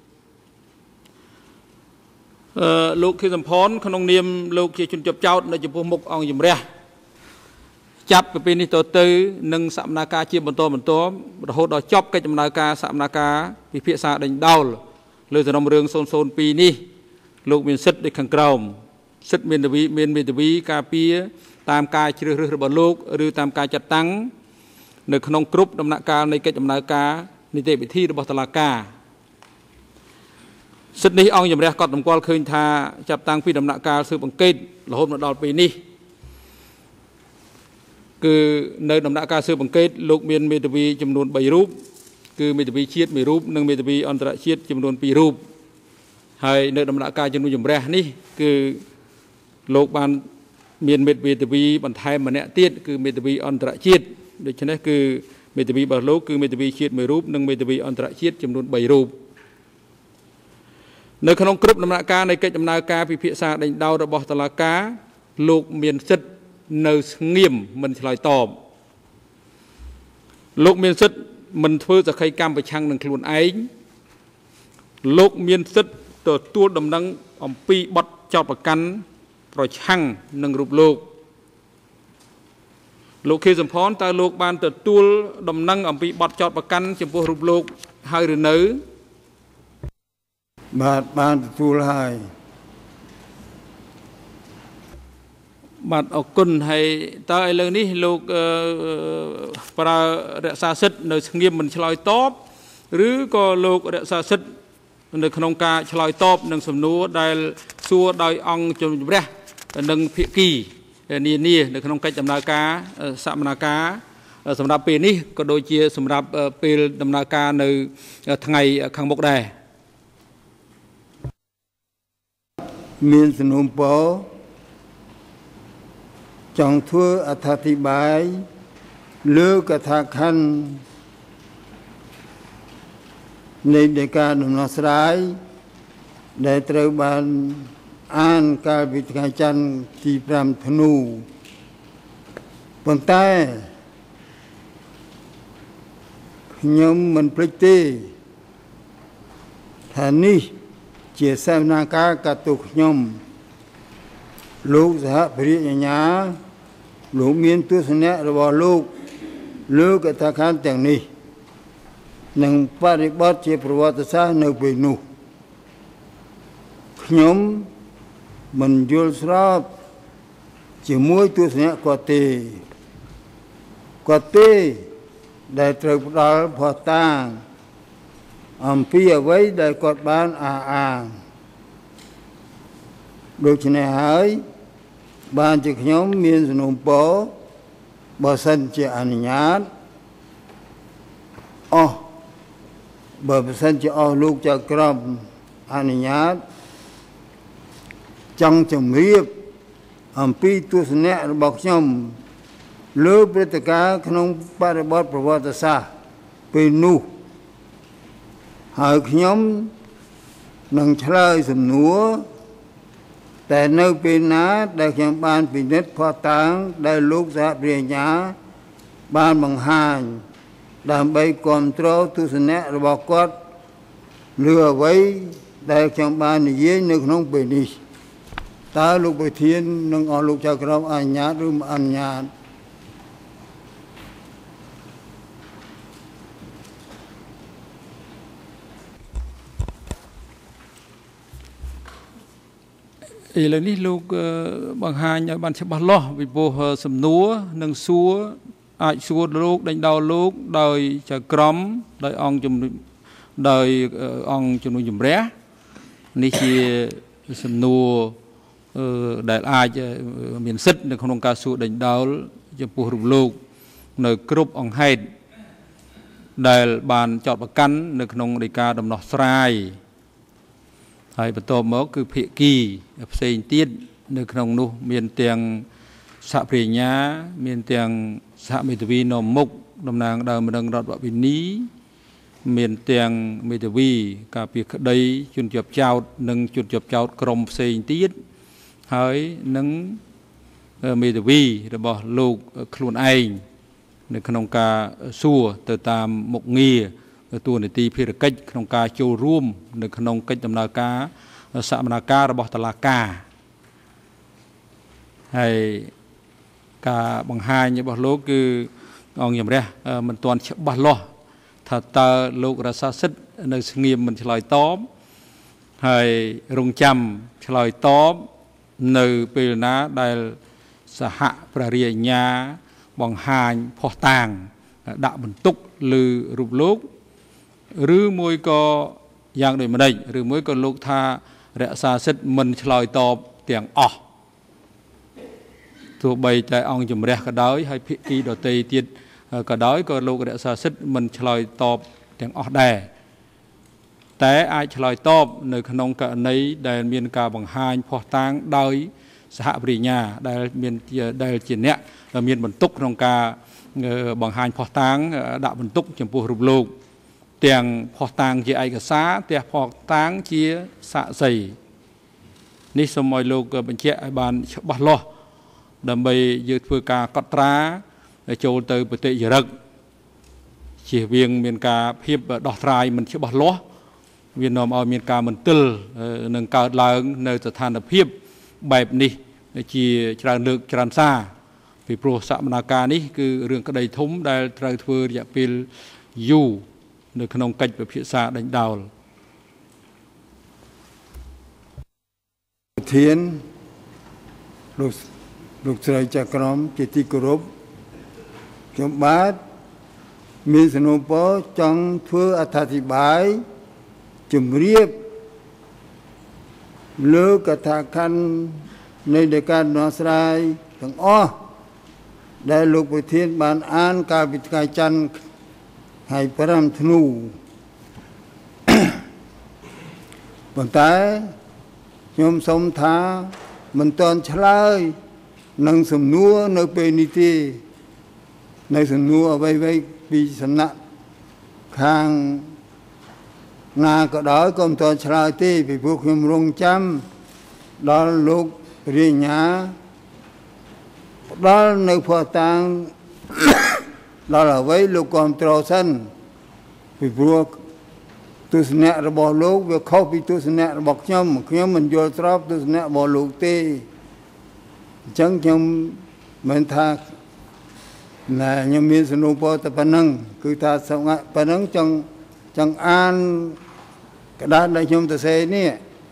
[SPEAKER 1] លោកខៀវសំផនក្នុងនាមលោកជាជនជាប់ចោតនៅចំពោះមុខអង្គជំរះចាប់ពីពេលនេះទៅនឹងសកម្មភាពជាបន្តរហូតដល់ចប់កិច្ចដំណើរការសកម្មភាពពិភាក្សាដេញដោលលើសំណុំរឿង002នេះលោកមានសិទ្ធិដូចខាងក្រោមសិទ្ធិមានមេធាវីការពារតាមការជ្រើសរើសរបស់លោកឬតាមការចាត់តាំងនៅក្នុងគ្រប់ដំណាក់កាលនៃកិច្ចដំណើរការនីតិវិធីរបស់តុលាការសិទ្ធិនេះអង្គជំរះក៏តម្កល់ឃើញថាចាប់តាំងពីដំណាក់កាលស៊ើបអង្កេតរហូតមកដល់ពេលនេះគឺនៅដំណាក់កាលស៊ើបអង្កេតលោកមានមេធាវីចំនួន3រូបគឺមេធាវីជាតិ1រូបនិងមេធាវីអន្តរជាតិចំនួន2រូបហើយនៅដំណាក់កាលជំនុំជម្រះនេះគឺលោកបានមានមេធាវីបន្ថែមម្នាក់ទៀតគឺមេធាវីអន្តរជាតិដូច្នេះគឺមេធាវីរបស់លោកគឺមេធាវីជាតិ1រូបនិងមេធាវីអន្តរជាតិចំនួន3រូបនៅក្នុងគ្រប់ដំណាក់កាលនៃកិច្ចដំណើរការពិភាក្សាដេញដោលរបស់តុលាការលោកមានសិទ្ធិនៅស្ងៀមមិនឆ្លើយតបលោកមានសិទ្ធិមិនធ្វើសក្ខីកម្មប្រឆាំងនឹងខ្លួនឯងលោកមានសិទ្ធិទទួលដំណឹងអំពីបទចោទប្រកាន់ប្រឆាំងនឹងរូបលោកខៀវសំផនតើលោកបានទទួលដំណឹងអំពីបទចោទប្រកាន់ចំពោះរូបលោកហើយឬនៅ
[SPEAKER 2] បាទបានទទួលហើយ
[SPEAKER 1] បាទអរគុណហើយតើឥឡូវនេះលោកប្រើរក្សាសិទ្ធិនៅស្ងៀមមិនឆ្លើយតបឬក៏លោករក្សាសិទ្ធិនៅក្នុងការឆ្លើយតបនឹងសំណួរដែលសួរដោយអង្គជំរះនិងភាគីនានានៅក្នុងកិច្ចដំណើរការសកម្មភាពសម្រាប់ពេលនេះក៏ដូចជាសម្រាប់ពេលដំណើរការនៅថ្ងៃខាងមុខដែរ
[SPEAKER 2] មានសំណុំពរចង់ធ្វើអត្ថាធិប្បាយលើកថាខណ្ឌនៃដីកាដំណោះស្រាយដែលត្រូវបានអានកាលពីថ្ងៃច័ន្ទទី5ធ្នូប៉ុន្តែខ្ញុំមិនភ្លេចទេថានេះជាសវនាការកាត់ទោសខ្ញុំលោកសហភិរិយញ្ញាលោកមានទស្សនៈរបស់លោកលើកថាខណ្ឌទាំងនេះនិងបរិបទជាប្រវត្តិសាស្ត្រនៅពេលនោះខ្ញុំមិនយល់ស្របជាមួយទស្សនៈគាត់ទេដែលត្រូវផ្ដល់ភស្តុតាងអំពីអ្វីដែលគាត់បានអះអាងដូច្នេះហើយបានជាខ្ញុំមានសំណូមពរបើសិនជាអនុញ្ញាតបើសិនជាលោកចៅក្រមអនុញ្ញាតចង់ជំរាបអំពីទស្សនៈរបស់ខ្ញុំលើព្រឹត្តិការណ៍ក្នុងបរិបទប្រវត្តិសាស្ត្រពេលនោះហើយខ្ញុំនឹងឆ្លើយសំណួរតែនៅពេលណាដែលខ្ញុំបានពិនិត្យភស្តុតាងដែលលោកសហភិរិយញ្ញាបានបង្ហាញដើម្បីគ្រប់គ្រងទស្សនៈរបស់គាត់លើអ្វីដែលខ្ញុំបាននិយាយនៅក្នុងពេលនេះតើលោកប្រធាននិងអស់លោកចៅក្រមអនុញ្ញាតឬមិនអនុញ្ញាត
[SPEAKER 1] ឥឡូវនេះលោកបង្ហាញឲ្យបានច្បាស់លាស់ពីព្រោះសំណួរនិងសួរអាចសួរលោកដេញដោលលោកដោយចៅក្រមដោយអង្គជំនុំជម្រះនេះជាសំណួរដែលអាចមានសិទ្ធិនៅក្នុងការសួរដេញដោលចំពោះរូបលោកនៅគ្រប់អង្គហេតុដែលបានចោទប្រកាន់នៅក្នុងដីកាដំណោះស្រាយហើយបន្ទាប់មកគឺភាគីផ្សេងទៀតនៅក្នុងនោះមានទាំងសហប្រញ្ញាមានទាំងសហមេធាវីនាំមុខតំណាងដើមម្ដងរដ្ឋវិនីមានទាំងមេធាវីការពារក្តីជនជាប់ចោទនិងជនជាប់ចោទក្រុមផ្សេងទៀតហើយនឹងមេធាវីរបស់លោកខ្លួនឯងនៅក្នុងការសួរទៅតាមមុខងារតួនាទីភារកិច្ចក្នុងការចូលរួមនៅក្នុងកិច្ចដំណើរការសកម្មភាពរបស់តុលាការហើយការបង្ហាញរបស់លោកគឺអង្គជំរះមិនទាន់ច្បាស់លាស់ថាតើលោករក្សាសិទ្ធិនៅស្ងៀមមិនឆ្លើយតបហើយរងចាំឆ្លើយតបនៅពេលណាដែលសហព្រះរាជអាជ្ញាបង្ហាញផុសតាងដាក់បន្ទុកលើរូបលោកឬមួយក៏យ៉ាងដូចម្ដេចឬមួយក៏លោកថារក្សាសិទ្ធិមិនឆ្លើយតបទាំងអស់ទោះបីតែអង្គជំរះក៏ដោយហើយភាគីដទៃទៀតក៏ដោយក៏លោករក្សាសិទ្ធិមិនឆ្លើយតបទាំងអស់ដែរតែអាចឆ្លើយតបនៅក្នុងករណីដែលមានការបង្ហាញផុសតាងដោយសហប្រញ្ញាដែលជាអ្នកមានបន្ទុកក្នុងការបង្ហាញផុសតាងដាក់បន្ទុកចំពោះរូបលោកទាំងផុសតាងជាឯកសារទាំងផុសតាងជាសាក្សីនេះសូមឲ្យលោកបញ្ជាក់ឲ្យបានច្បាស់លាស់ដើម្បីយើងធ្វើការកត់ត្រាចូលទៅបតិចរិកជៀសវាងមានការភាពដោះស្រាយមិនច្បាស់លាស់វានាំឲ្យមានការមន្ទិលនឹងកើតឡើងនៅស្ថានភាពបែបនេះជាច្រើនលើកច្រើនសារពីព្រោះសកម្មភាពនេះគឺរឿងក្តីធំដែលត្រូវធ្វើរយៈពេលយូរនៅក្នុងកិច្ចពិភាក្សាដេញដោល
[SPEAKER 2] ប្រធានលោកស្រីចក្រមជាទីគោរពខ្ញុំបាទមានសំណូមពរចង់ធ្វើអត្ថាធិប្បាយជំរាបលើកថាខណ្ឌនៃដីកាដំណោះស្រាយទាំងអស់ដែលលោកប្រធានបានអានកាលពីថ្ងៃច័ន្ទថ្ងៃ5ធ្នូប៉ុន្តែខ្ញុំសូមថាមិនទាន់ឆ្លើយនឹងសំណួរនៅពេលនេះទេនៅសំណួរអ្វីៗពីសំណាក់ខាងណាក៏ដោយក៏មិនទាន់ឆ្លើយទេពីព្រោះខ្ញុំរងចាំដល់លោករាជអាជ្ញាផ្ដល់នៅភស្តុតាងដល់អ្វីលោកគ្រប់គ្រងសិនពីព្រោះទស្សនៈរបស់លោកវាខុសពីទស្សនៈរបស់ខ្ញុំមិនយល់ស្របទស្សនៈរបស់លោកទេអញ្ចឹងខ្ញុំមិនថាណាខ្ញុំមានសំណួរតែប៉ុណ្ណឹងគឺថាប៉ុណ្ណឹងចង់អានក្តារដែលខ្ញុំទៅសេនេះ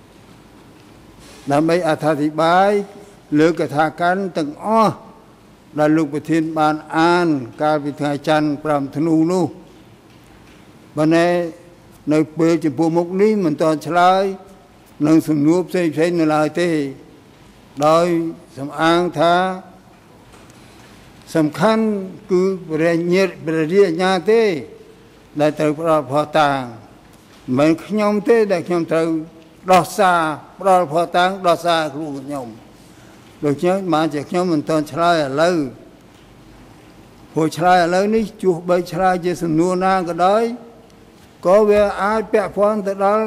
[SPEAKER 2] ដើម្បីអត្ថាធិប្បាយលើកថាកាន់ទាំងអស់ដែលលោកប្រធានបានអានកាលពីថ្ងៃច័ន្ទ5ធ្នូនោះបើនៅពេលចំពោះមុខនេះមិនទាន់ឆ្លើយនឹងសំណួរផ្សេងនៅឡើយទេដោយសំអាងថាសំខាន់គឺព្រះរាជអាជ្ញាទេដែលត្រូវផ្ដល់ភស្តុតាងមិនខ្ញុំទេដែលខ្ញុំត្រូវដោះសារផ្ដល់ភស្តុតាងដោះសារគ្រូខ្ញុំដូច្នេះបានជាខ្ញុំមិនទាន់ឆ្លើយឥឡូវព្រោះឆ្លើយឥឡូវនេះទោះបីឆ្លើយជាសំណួរណាក៏ដោយក៏វាអាចពាក់ព័ន្ធទៅដល់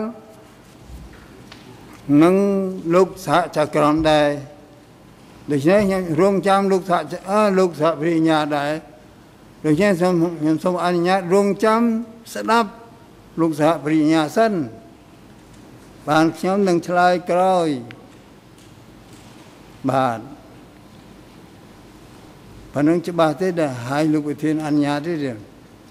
[SPEAKER 2] នឹងលោកសហចក្រមដែរដូច្នេះខ្ញុំរងចាំលោកសហព្រះញ្ញាដែរពโดยเฉพาะสมอนุญาตรวงจำสนับลูกสาวปริญญาสั้นบานเขียวหนึ่งชลายกร้อยบาทพนังจะบาทได้หายลูกประเทศอัญญาได้เดียว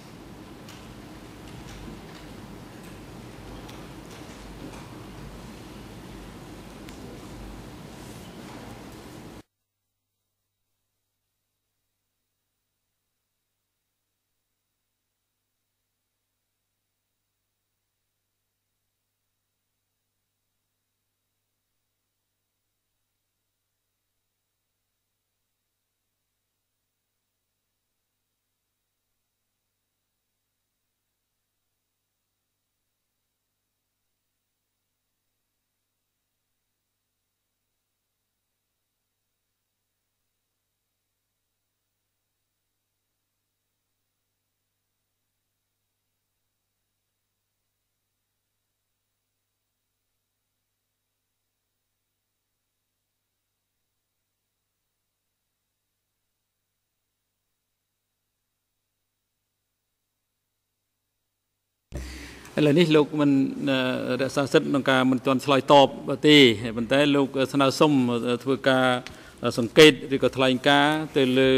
[SPEAKER 1] อะไรนี่ลูกมันรักษาสิทธิ์ในการมันตอนสลายตอบตีมันแต่ลูกสนาส้มถือการสังเกตหรือก็ทลายกาแต่เลย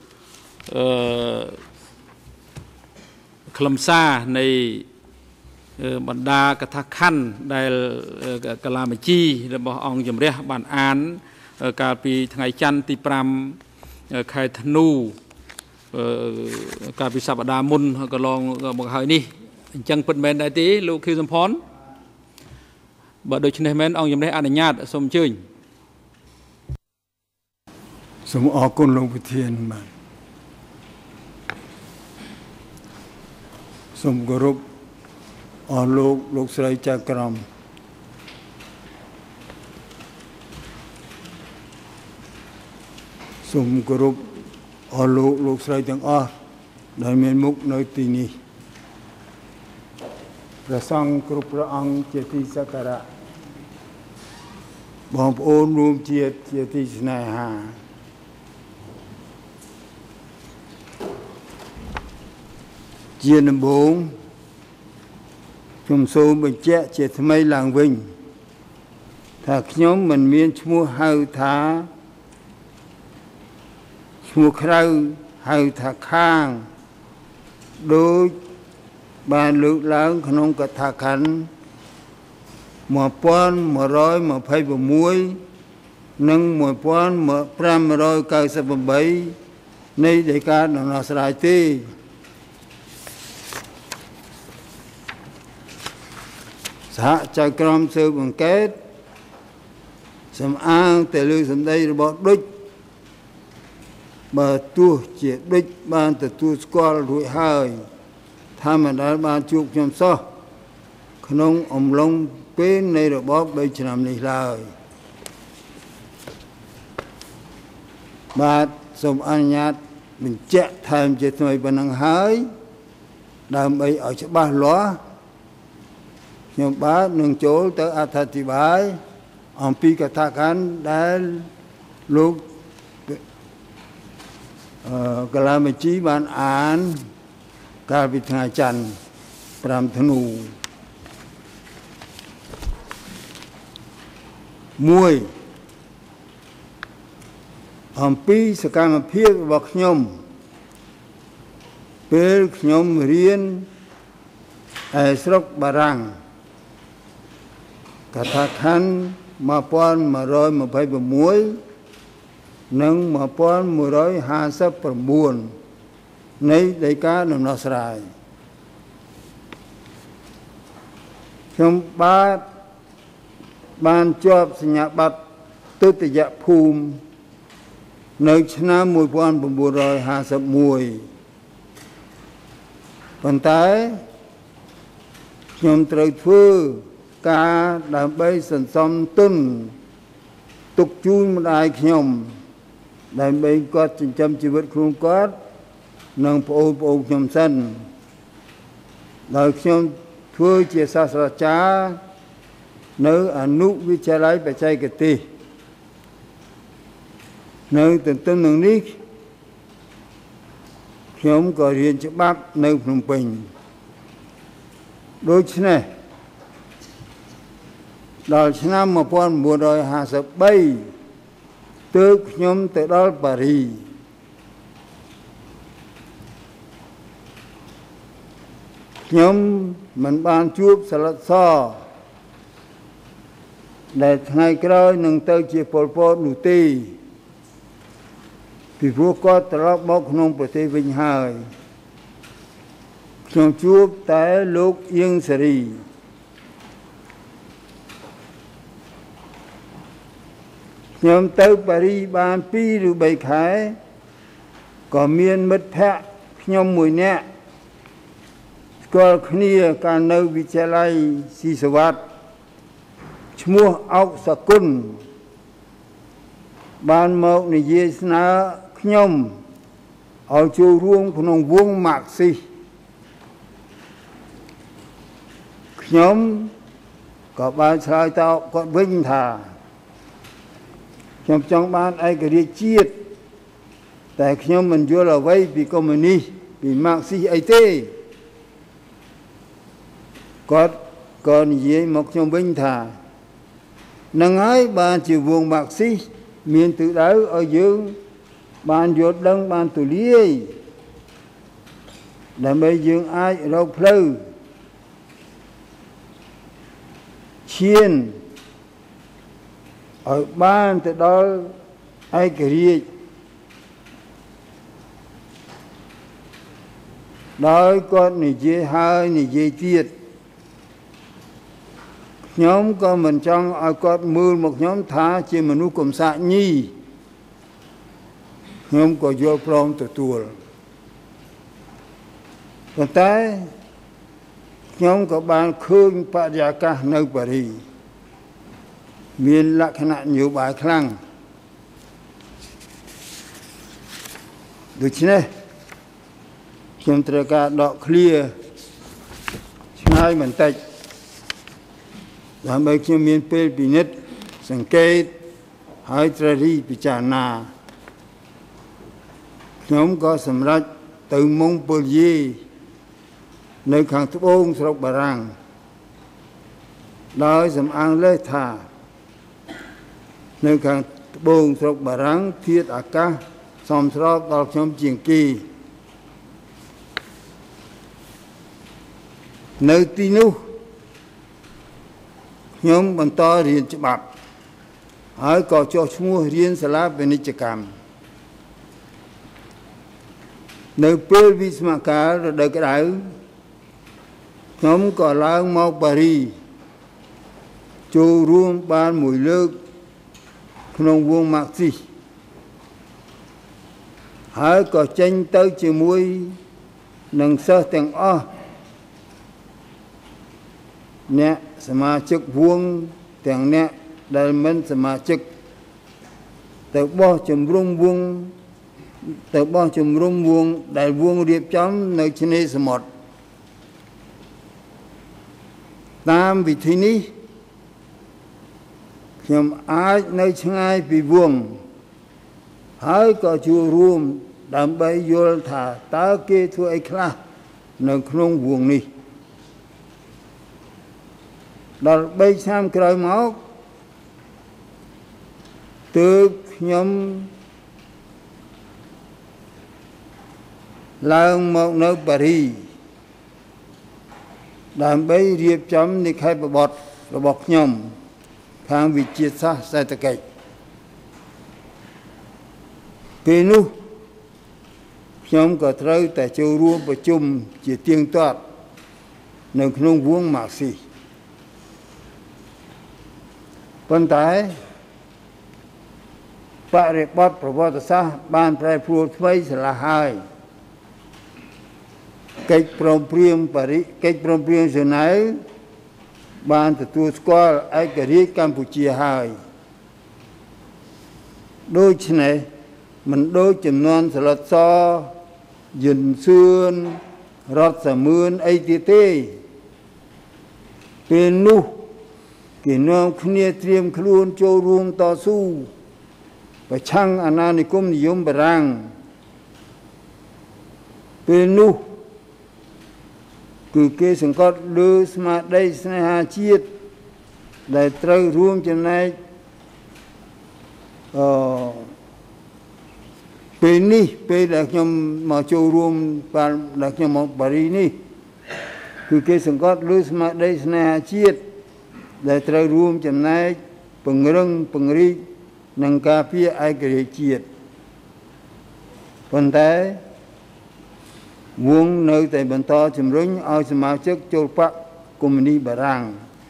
[SPEAKER 1] คลำซาในบรรดากระทักขั้นได้กลาเมจีและบอกองยมเรียบานอ่านการปีทางจันติปรามไข่ธนูการปีสัปดาห์มุนก็ลองบอกให้นี่จังเป็นแมนได้ตีลูกคือสมพรบ่โดยเฉพาะแมนองยมได้อนุญาตสมชื่น
[SPEAKER 2] สมออกกุลลงพิเทียนมาสมกรุบออกลูกสลายจักรมสมกรุบออกลูกสลายจังอ้อได้เมียนมุกในที่นี้พระสังฆกรุพระองค์เจติสักการะบองโอนรวมเจติสนัยหาเจียนบงจุมโซบัญเจเจตไม่หลังวิ่งถ้าขยมมันมีชั่วหาท้าชั่วคราวหาท้าข้างโดยบานลึกล้างขนมกระทาขันหมอป้อนหมอร้อยหมอไผ่บมวยนั่งหมอป้อนหมอพรำร้อยกายสบใบในเด็กการนนสลายตีสหจักรมเสือบังเกตสำอางแต่ลือสำได้ระบบดุจบาตัวเจียดุจบานแต่ตัวสกอลรวยหายถ้ามันได้บานจุกจำซ้อขนมอมลงเป็นในระบบโดยชนำนี้เลยบาทสมอัญญาตมันเจ๊ทำเจตนาบันหายดำไปเอาชบ้าล้อยมบ้าหนึ่งโจลแต่อธิบายอมปีกทักกันได้ลูกกลาเมจีบานอ่านการพิธาจันทร์ปรามธนูมวยอมปีสกามเพียรบอกขยมเป็นขยมเรียนไอสรกบารังกระทักขันมาป้อนมาร้อยมาไปบมวยหนึ่งมาป้อนมาร้อย50 ประมวลในรายการนนสลายชมบ้านจอบสัญญาบัตรตุติยภูมิในชนะมวยป้อนประมวล150 มวยปัญไตชมตรฟื้กาดาใบสันสมต้นตุกจูนมาได้ขยมได้ใบก็จจำชีวิตครูก็นางโปขยมสั้นได้ขยมฟื้เจษาสราชาในอนุวิจัยปัจจัยกติในต้นหนึ่งนี้ขខ្ញុំក៏រៀនច្បាប់នៅភ្នំពេញដូច្នេះដល់ឆ្នាំ1953ទើបខ្ញុំទៅដល់ប៉ារីសខ្ញុំមិនបានជួបសាឡុតសដែលថ្ងៃក្រោយនឹងទៅជាប៉ុលពតនោះទេពីព្រោះគាត់ត្រឡប់មកក្នុងប្រទេសវិញហើយខ្ញុំជួបតែលោកអៀងសេរីខ្ញុំទៅប៉ារីសបាន2 ឬ 3 ខែក៏មានមិត្តភ័ក្តិខ្ញុំមួយនាក់ស្គាល់គ្នាកាលនៅវិទ្យាល័យស៊ីសវត្តឈ្មោះអុកសគុណបានមកនិយាយស្នើខ្ញុំឲ្យចូលរួមក្នុងវងម៉ាក់ស៊ីសខ្ញុំក៏បានឆ្លើយតបគាត់វិញថាខ្ញុំចង់បានឯករាជ្យជាតិតែខ្ញុំមិនយល់អ្វីពីកុម្មុយនីសពីម៉ាក់ស៊ីសអីទេគាត់ក៏និយាយមកខ្ញុំវិញថានឹងហើយបានជាវងម៉ាក់ស៊ីសមានទិសដៅឲ្យយើងបានយល់ដឹងបានទូលាយដើម្បីយើងអាចរកផ្លូវឈានឲ្យបានទៅដល់ឯករាជ្យដោយគាត់និយាយហើយនិយាយទៀតខ្ញុំក៏មិនចង់ឲ្យគាត់មើលមកខ្ញុំថាជាមនុស្សកំសាកញីខ្ញុំក៏យល់ព្រមទទួលប៉ុន្តែខ្ញុំក៏បានឃើញបរិយាកាសនៅប៉ារីសមានលក្ខណៈនយោបាយខ្លាំងដូច្នេះខ្ញុំត្រូវការដកឃ្លាឆ្ងាយបន្តិចដើម្បីខ្ញុំមានពេលពិនិត្យសង្កេតហើយត្រិះរិះពិចារណាខ្ញុំក៏សម្រេចទៅម៉ុងប៉ូលីយេនៅខាងត្បូងស្រុកបារាំងដោយសំអាងលេសថានៅខាងត្បូងស្រុកបារាំងធាតុអាកាសសមស្របដល់ខ្ញុំជាងគេនៅទីនោះខ្ញុំបន្តរៀនច្បាប់ហើយក៏ចុះឈ្មោះរៀនសាលាពាណិជ្ជកម្មនៅពេលវិស្មកាលរដូវក្តៅខ្ញុំក៏ឡើងមកប៉ារីសចូលរួមបានមួយលើកក្នុងវងម៉ាក់ស៊ីសហើយក៏ចេញទៅជាមួយនឹងសិស្សទាំងអស់អ្នកសមាជិកវងទាំងអ្នកដែលមិនសមាជិកទៅបោះជំរុំវងដែលវងរៀបចំនៅឆ្នេរសមុទ្រតាមវិធីនេះខ្ញុំអាចនៅឆ្ងាយពីវងហើយក៏ចូលរួមដើម្បីយល់ថាតើគេធ្វើអីខ្លះនៅក្នុងវងនេះដល់3 ឆ្នាំក្រោយមកទើបខ្ញុំឡើងមកនៅប៉ារីសដើម្បីរៀបចំនិក្ខេបបទរបស់ខ្ញុំខាងវិទ្យាសាស្ត្រសេដ្ឋកិច្ចពេលនោះខ្ញុំក៏ត្រូវតែចូលរួមប្រជុំជាទៀងទាត់នៅក្នុងវងម៉ាក់ស៊ីសប៉ុន្តែបរិបទប្រវត្តិសាស្ត្របានប្រែប្រួលថ្មីស្រឡះហើយកិច្ចព្រមព្រៀងហ្សឺណែវបានទទួលស្គាល់ឯករាជ្យកម្ពុជាហើយដូច្នេះមិនដូចចំនួនសាឡុតសយិនសឿនរដ្ឋសមឿនអីទៀតទេពេលនោះគេនាំគ្នាត្រៀមខ្លួនចូលរួមតស៊ូប្រឆាំងអាណានិគមនិយមបារាំងពេលនោះគឺគេសង្កត់លើស្មារតីស្នេហាជាតិដែលត្រូវរួមចំណែកពេលនេះពេលដែលខ្ញុំមកចូលរួមបានដែលខ្ញុំមកប៉ារីសនេះគឺគេសង្កត់លើស្មារតីស្នេហាជាតិដែលត្រូវរួមចំណែកពង្រឹងពង្រីកនិងការពារឯករាជ្យជាតិប៉ុន្តែវងនៅតែបន្តជំរុញឲ្យសមាជិកចូលបកកុម្មុយនីសបារាំង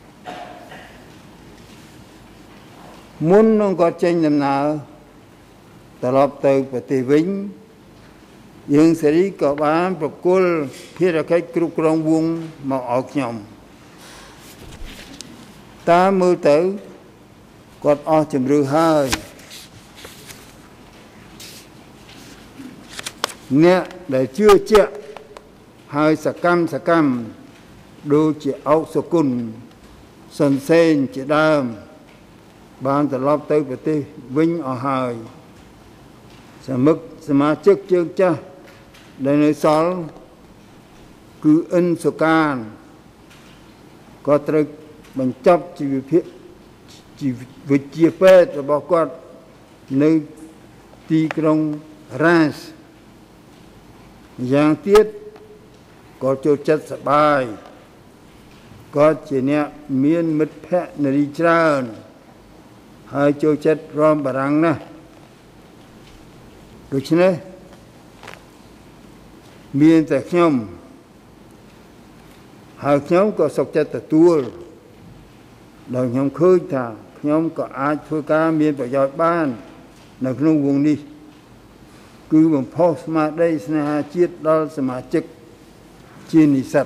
[SPEAKER 2] មុននឹងគាត់ចេញដំណើរត្រឡប់ទៅប្រទេសវិញយើងសេរីក៏បានប្រគល់ភារកិច្ចគ្រប់គ្រងវងមកឲ្យខ្ញុំតាមមើលទៅគាត់អស់ជំរឿហើយអ្នកដែលជឿជាក់ហើយសកម្មដូចជាអុកសុគន្ធសុនសេនជាដើមបានត្រឡប់ទៅប្រទេសវិញអស់ហើយសមាជិកជើងចាស់ដែលនៅសល់គឺអិនសុកានក៏ត្រូវបញ្ចប់ជីវជាពេទ្យរបស់គាត់នៅទីក្រុងរ៉ាសយ៉ាងទៀតក៏ចូលចិត្តសប្បាយគាត់ជាអ្នកមានមិត្តភក្តិនារីច្រើនហើយចូលចិត្តរំបារាំងណាស់ដូច្នេះមានតែខ្ញុំហើយខ្ញុំក៏សុខចិត្តទទួលដោយខ្ញុំឃើញថាខ្ញុំក៏អាចធ្វើការមានប្រយោជន៍បាននៅក្នុងវងនេះគឺបំផុសស្មារតីស្នេហាជាតិដល់សមាជិកជានិស្សិត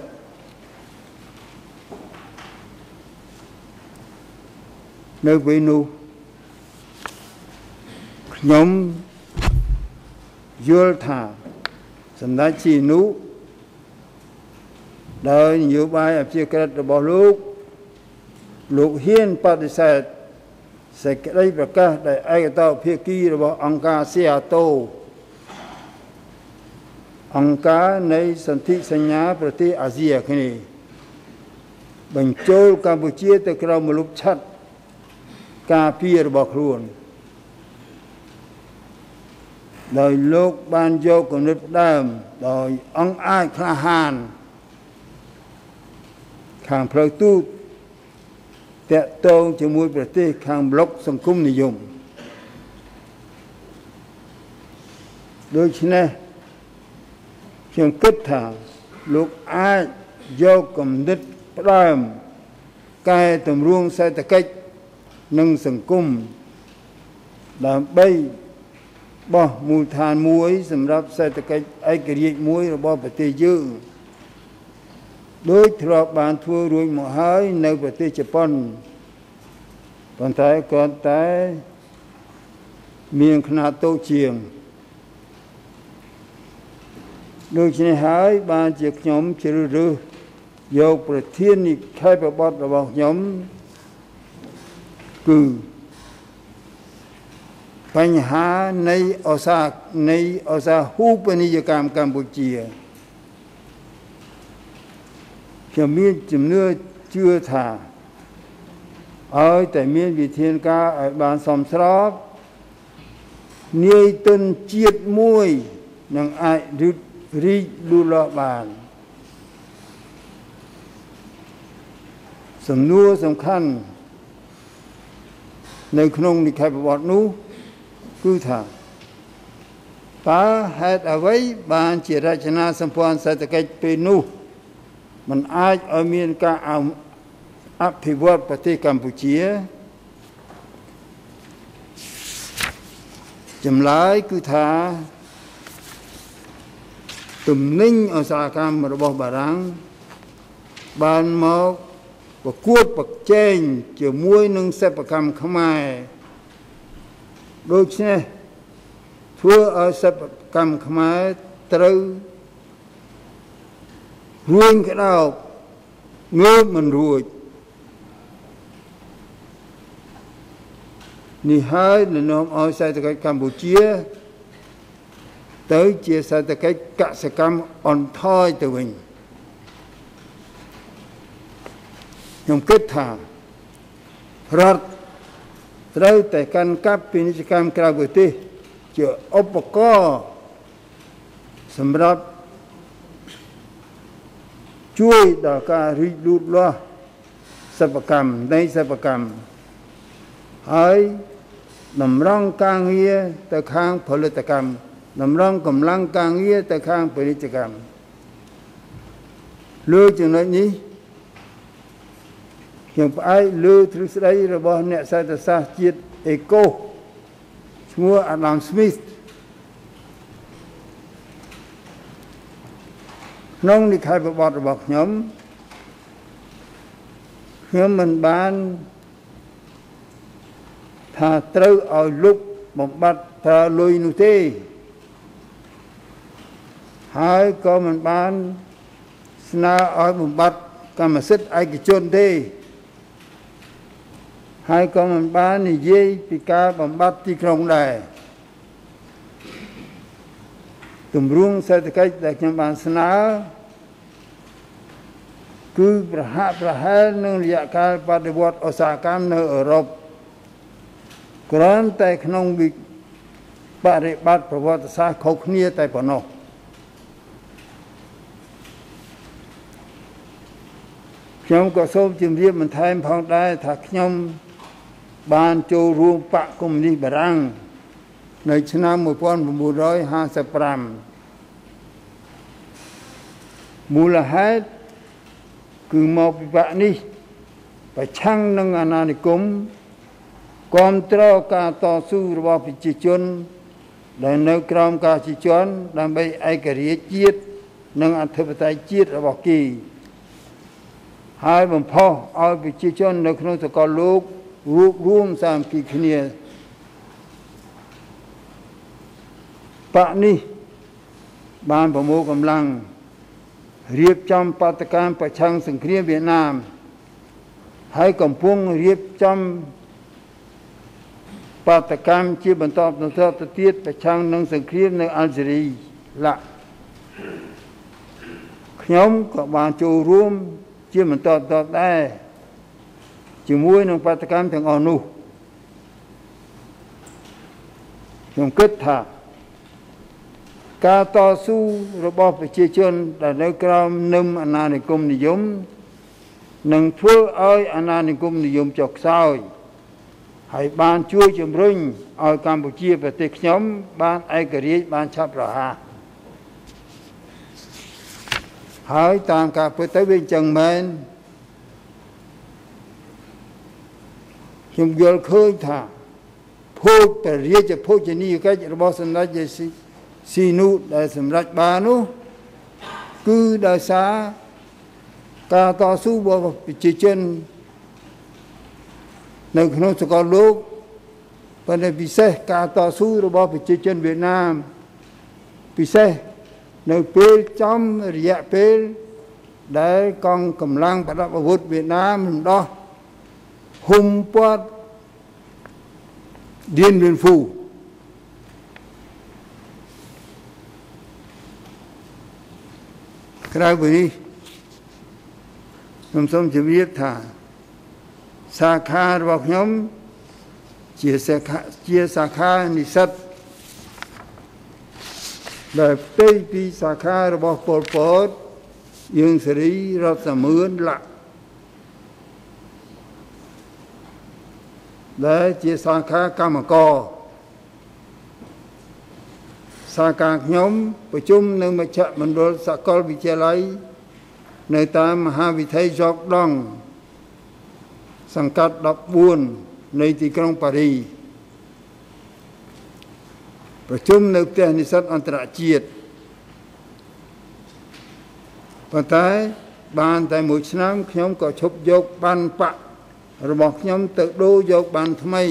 [SPEAKER 2] នៅពេលនោះខ្ញុំយល់ថាសម្ដេចសីហនុដោយនយោបាយអព្យាក្រឹតរបស់លោកហ៊ានបដិសេធសេចក្តីប្រកាសដែលឯកតោភាគីរបស់អង្គការសីអាតូអង្គការនៃសន្ធិសញ្ញាប្រទេសអាស៊ីអាគ្នេយ៍បញ្ចូលកម្ពុជាទៅក្រោមម្លប់ឆ័ត្រការពាររបស់ខ្លួនដោយលោកបានយកគំនិតដើមដោយអង្គអាចក្លាហានខាងផ្លូវទូតតាក់ទងជាមួយប្រទេសខាងប្លុកសង្គមនិយមដូច្នេះខ្ញុំគិតថាលោកអាចយកគំនិតផ្ដើមកែតម្រង់សេដ្ឋកិច្ចនិងសង្គមដើម្បីបោះមូលដ្ឋានមួយសម្រាប់សេដ្ឋកិច្ចឯករាជ្យមួយរបស់ប្រទេសយើងដោយធ្លាប់បានធ្វើរួចមកហើយនៅប្រទេសជប៉ុនប៉ុន្តែគាត់តែមានຂະຫນາດតូចជាងដូច្នេះហើយបានជាខ្ញុំជ្រើសរើសយកប្រធាននិក្ខេបបទរបស់ខ្ញុំគឺបញ្ហានៃឧស្សាហូបនីយកម្មកម្ពុជាខ្ញុំមានជំនឿជឿថាឲ្យតែមានវិធានការឲ្យបានសមស្របនាយទុនជាតិមួយនឹងអាចរីកលូតលាស់បានសំណួរសំខាន់នៅក្នុងនិក្ខេបបទនោះគឺថាតើហេតុអ្វីបានជារចនាសម្ព័ន្ធសេដ្ឋកិច្ចពេលនោះมันអាចឲ្យមានការអភិវឌ្ឍប្រទេសកម្ពុជាចម្លើយគឺថាទំនិញឧស្សាហកម្មរបស់បារាំងបានមកប្រកួតប្រជែងជាមួយនឹងសិប្បកម្មខ្មែរដូច្នេះធ្វើឲ្យសិប្បកម្មខ្មែរត្រូវរួញក្តោបងើបមិនរួចនេះហើយនាំឲ្យសេដ្ឋកិច្ចកម្ពុជា tới chia sẻ từ cái cả sự cam on thôi từ mình nhung kết thả rất tới tại căn cáp pin sự cam kêu bự tê chữa ốp coสำหรับช่วยต่อการรีดูแลศิลปกรรมในศิลปกรรมให้นำร่องการเงียแต่ข้างผลิตกรรมนำร่องกำลังการเงียแต่ข้างผลิตกรรมเลือกจึงนั้นนี้อย่างไปเลือกทฤษฎีระบบเนื้อสารศาสตร์จิตเอโก้ชื่อว่าอดัมสมิธน้องนี่ใครประวัติบอกย้อมมันบ้านถ้าเต้าเอาลุกบำบัดถ้าลุยนุเต้หายก็มันบ้านสนาเอาบำบัดกรรมสิทธิ์ไอ้กิจนเต้หายก็มันบ้านนี่เย่ปิกาบำบัดที่ครองได้ตุ่มรุ่งเศรษฐกิจแต่ยังบ้านสนาคือประหารหนึ่งระยะการปฏิวัติอุตสาหกรรมในยุโรปกรอนแต่ขนมวิปฏิบัติประวัติศาสตร์เขาเนียแต่ปนขยมก็ส้มจิมเรียบมันไทยพองได้ถ้าขยมบานโจรวมปะกุมนิบรังในชนะมวยป้อน1950 มูลเหตุคือมอปิบะนี้ไปช่างนังอาณานิคมความตรอการต่อสู้ระบอบประชาชนและในกรมการจิจวนดำไปไอกรีจิตนังอัธปไตยจิตระบอบกีหายบ่มพ่อเอาประชาชนในขนมสกอโลกร่วมสามกีขเนียปะนี้บานประโมกำลังเรียบจำปฏิการประชังสงครามเวียดนามให้กำพงเรียบจำปฏิการที่บรรทบนทศเทียประชังนังสงครามในอัลจีเรียละขยมกับบานโจรวมที่บรรทบได้จึงมวยนังปฏิการทางอนุยังเกิดถาการต่อสู้ระบอบประชาชนแต่ในกรมนำอาณานิคมนิยมนังเพื่อเอาอาณานิคมนิยมจอกซ้ายให้บานช่วยជំរុញเอากัมพูชีประเทศขยมบานไอกรีบานชับระหาหายตามการเปิดตัววิ่งจังแมนยมยลเคยท่าพูดแต่เรียกจะพูดจะนี่ก็จะระบอบสนับเยสิสีนุได้สำหรับบานุคือได้สาการต่อสู้บวกประชาชนในขนมสกอโลกเป็นพิเศษการต่อสู้ระบอบประชาชนเวียดนามพิเศษในปีจำระยะปีได้กองกำลังประดับอาวุธเวียดนามดอหุ่มปวดเดียนเวียนฟูคราวนี้ผมสมจะเรียกថាสาขาរបស់ខ្ញុំជាសាខានិស្សិតដែលផ្ទុយពីសាខារបស់ប៉ុលពតយើងសេរីរតសមឿនឡាក់ដែលជាសាខាកម្មករសាខាខ្ញុំប្រជុំនៅមជ្ឈមណ្ឌលសាកលវិទ្យាល័យនៅតាមមហាវិទ្យាល័យយ៉កដង់សង្កាត់14នៃទីក្រុងប៉ារីប្រជុំនៅផ្ទះនិស្សិតអន្តរជាតិប៉ុន្តែបានតែមួយឆ្នាំខ្ញុំក៏ឈប់យកបានបៈរបស់ខ្ញុំទៅដូរយកបានថ្មី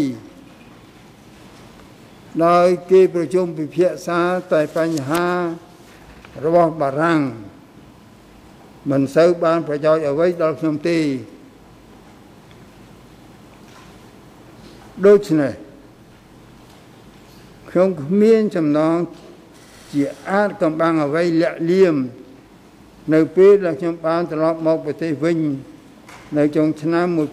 [SPEAKER 2] ដោយគេប្រជុំពិភាក្សាតែបញ្ហារបស់បារាំងមិនសូវបានប្រយោជន៍អ្វីដល់ខ្ញុំទេដូច្នេះខ្ញុំគ្មានចំណងជជាអាចកំបាំងអ្វីលាក់លៀមនៅពេលដែលខ្ញុំបានត្រឡប់មកប្រទេសវិញនៅចុងឆ្នាំ1958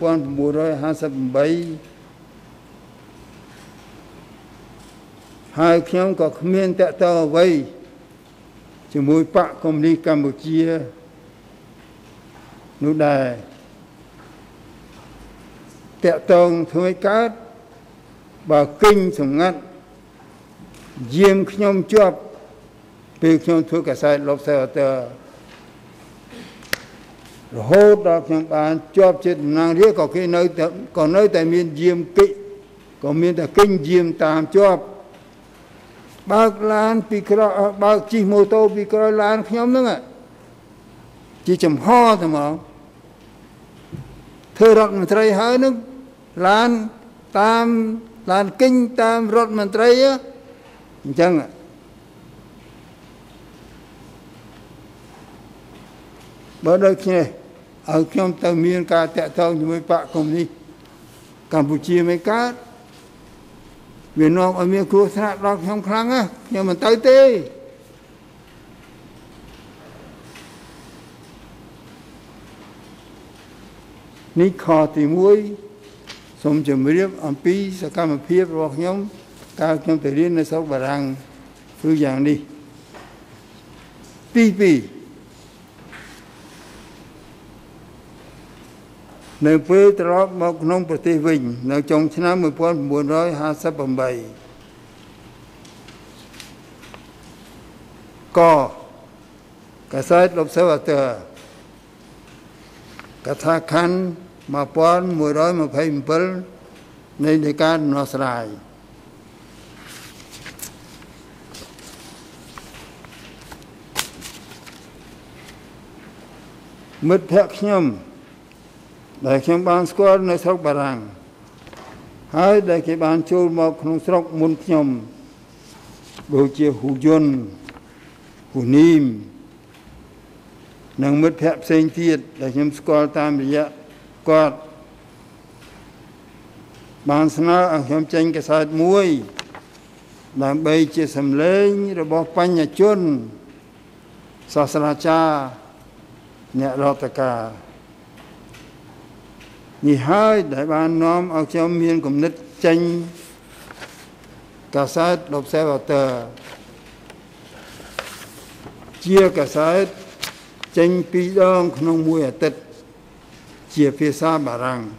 [SPEAKER 2] ហើយខ្ញុំក៏គ្មានតកតអ្វីជាមួយបកកុម្មុយនីសកម្ពុជានោះដែរតកតងធ្វើឲ្យកើតបើគិញសម្ងាត់យាមខ្ញុំជាប់ពេលខ្ញុំធ្វើកាសែត L'Observateur រហូតដល់ខ្ញុំបានជាប់ជាតំណាងរាស្ត្រក៏នៅតែមានយាមកិច្ចក៏មានតែគិញយាមតាមជាប់បើកឡានពីក្រោយបើកជិះម៉ូតូពីក្រោយឡានខ្ញុំហ្នឹងជាចំហតែហ្មងធ្វើរដ្ឋមន្ត្រីហើយនឹងឡានតាមឡានគិញតាមរដ្ឋមន្ត្រីអញ្ចឹងបើដូចនេះឲ្យខ្ញុំទៅមានការតាក់ទងជាមួយបកកុម្មុយនីសកម្ពុជាមិនកើតវានាំឲ្យមានគ្រោះថ្នាក់ដល់ខ្ញុំខ្លាំងណាស់ខ្ញុំមិនទៅទេនេះខទី1សូមជម្រាបអំពីសកម្មភាពរបស់ខ្ញុំកាលខ្ញុំទៅរៀននៅស្រុកបារាំងគឺយ៉ាងនេះទី2នៅពេលត្រឡប់មកក្នុងប្រទេសវិញនៅចុងឆ្នាំ1958ក៏កាសែត L'Observateur កថាខណ្ឌ1127នៃនៃការដំណោះស្រាយមិត្តភក្តិខ្ញុំដែលខ្ញុំបានស្គាល់នៅស្រុកបារាំងហើយដែលគេបានចូលមកក្នុងស្រុកមុនខ្ញុំដូចជាហ៊ូយុនហ៊ូនីមនិងមិត្តភក្តិផ្សេងទៀតដែលខ្ញុំស្គាល់តាមរយៈគាត់បានស្នើឲ្យខ្ញុំចេញកាសែតមួយដើម្បីជាសម្លេងរបស់បញ្ញជនសាស្ត្រាចារ្យអ្នករដ្ឋការនេះហើយដែលបាននាំឲ្យខ្ញុំមានគំនិតចេញកាសែត L'Observateur ជាកាសែតចេញ2ដងក្នុងមួយអាទិត្យជាភាសាបារាំង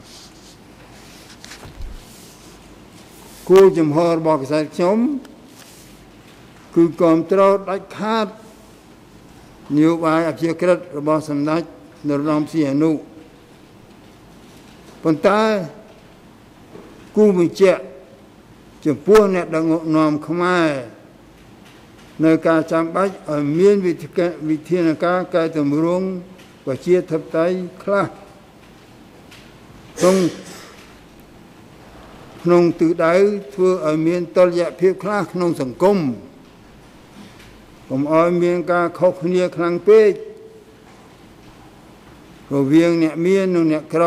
[SPEAKER 2] គោលចំហរបស់កាសែតខ្ញុំគឺគាំទ្រដាច់ខាតនយោបាយអព្យាក្រឹតរបស់សម្ដេចនរោត្តមសីហនុប៉ុន្តែគូបញ្ជាក់ចំពោះអ្នកដឹកនាំខ្មែរនៅការចាំបាច់ឲ្យមានវិធានការកែតម្រង់ប្រជាធិបតេយ្យខ្លះក្នុងទិសដៅធ្វើឲ្យមានតុល្យភាពខ្លះក្នុងសង្គមកុំឲ្យមានការខុសគ្នាខ្លាំងពេករវាងអ្នកមាននិងអ្នកក្រ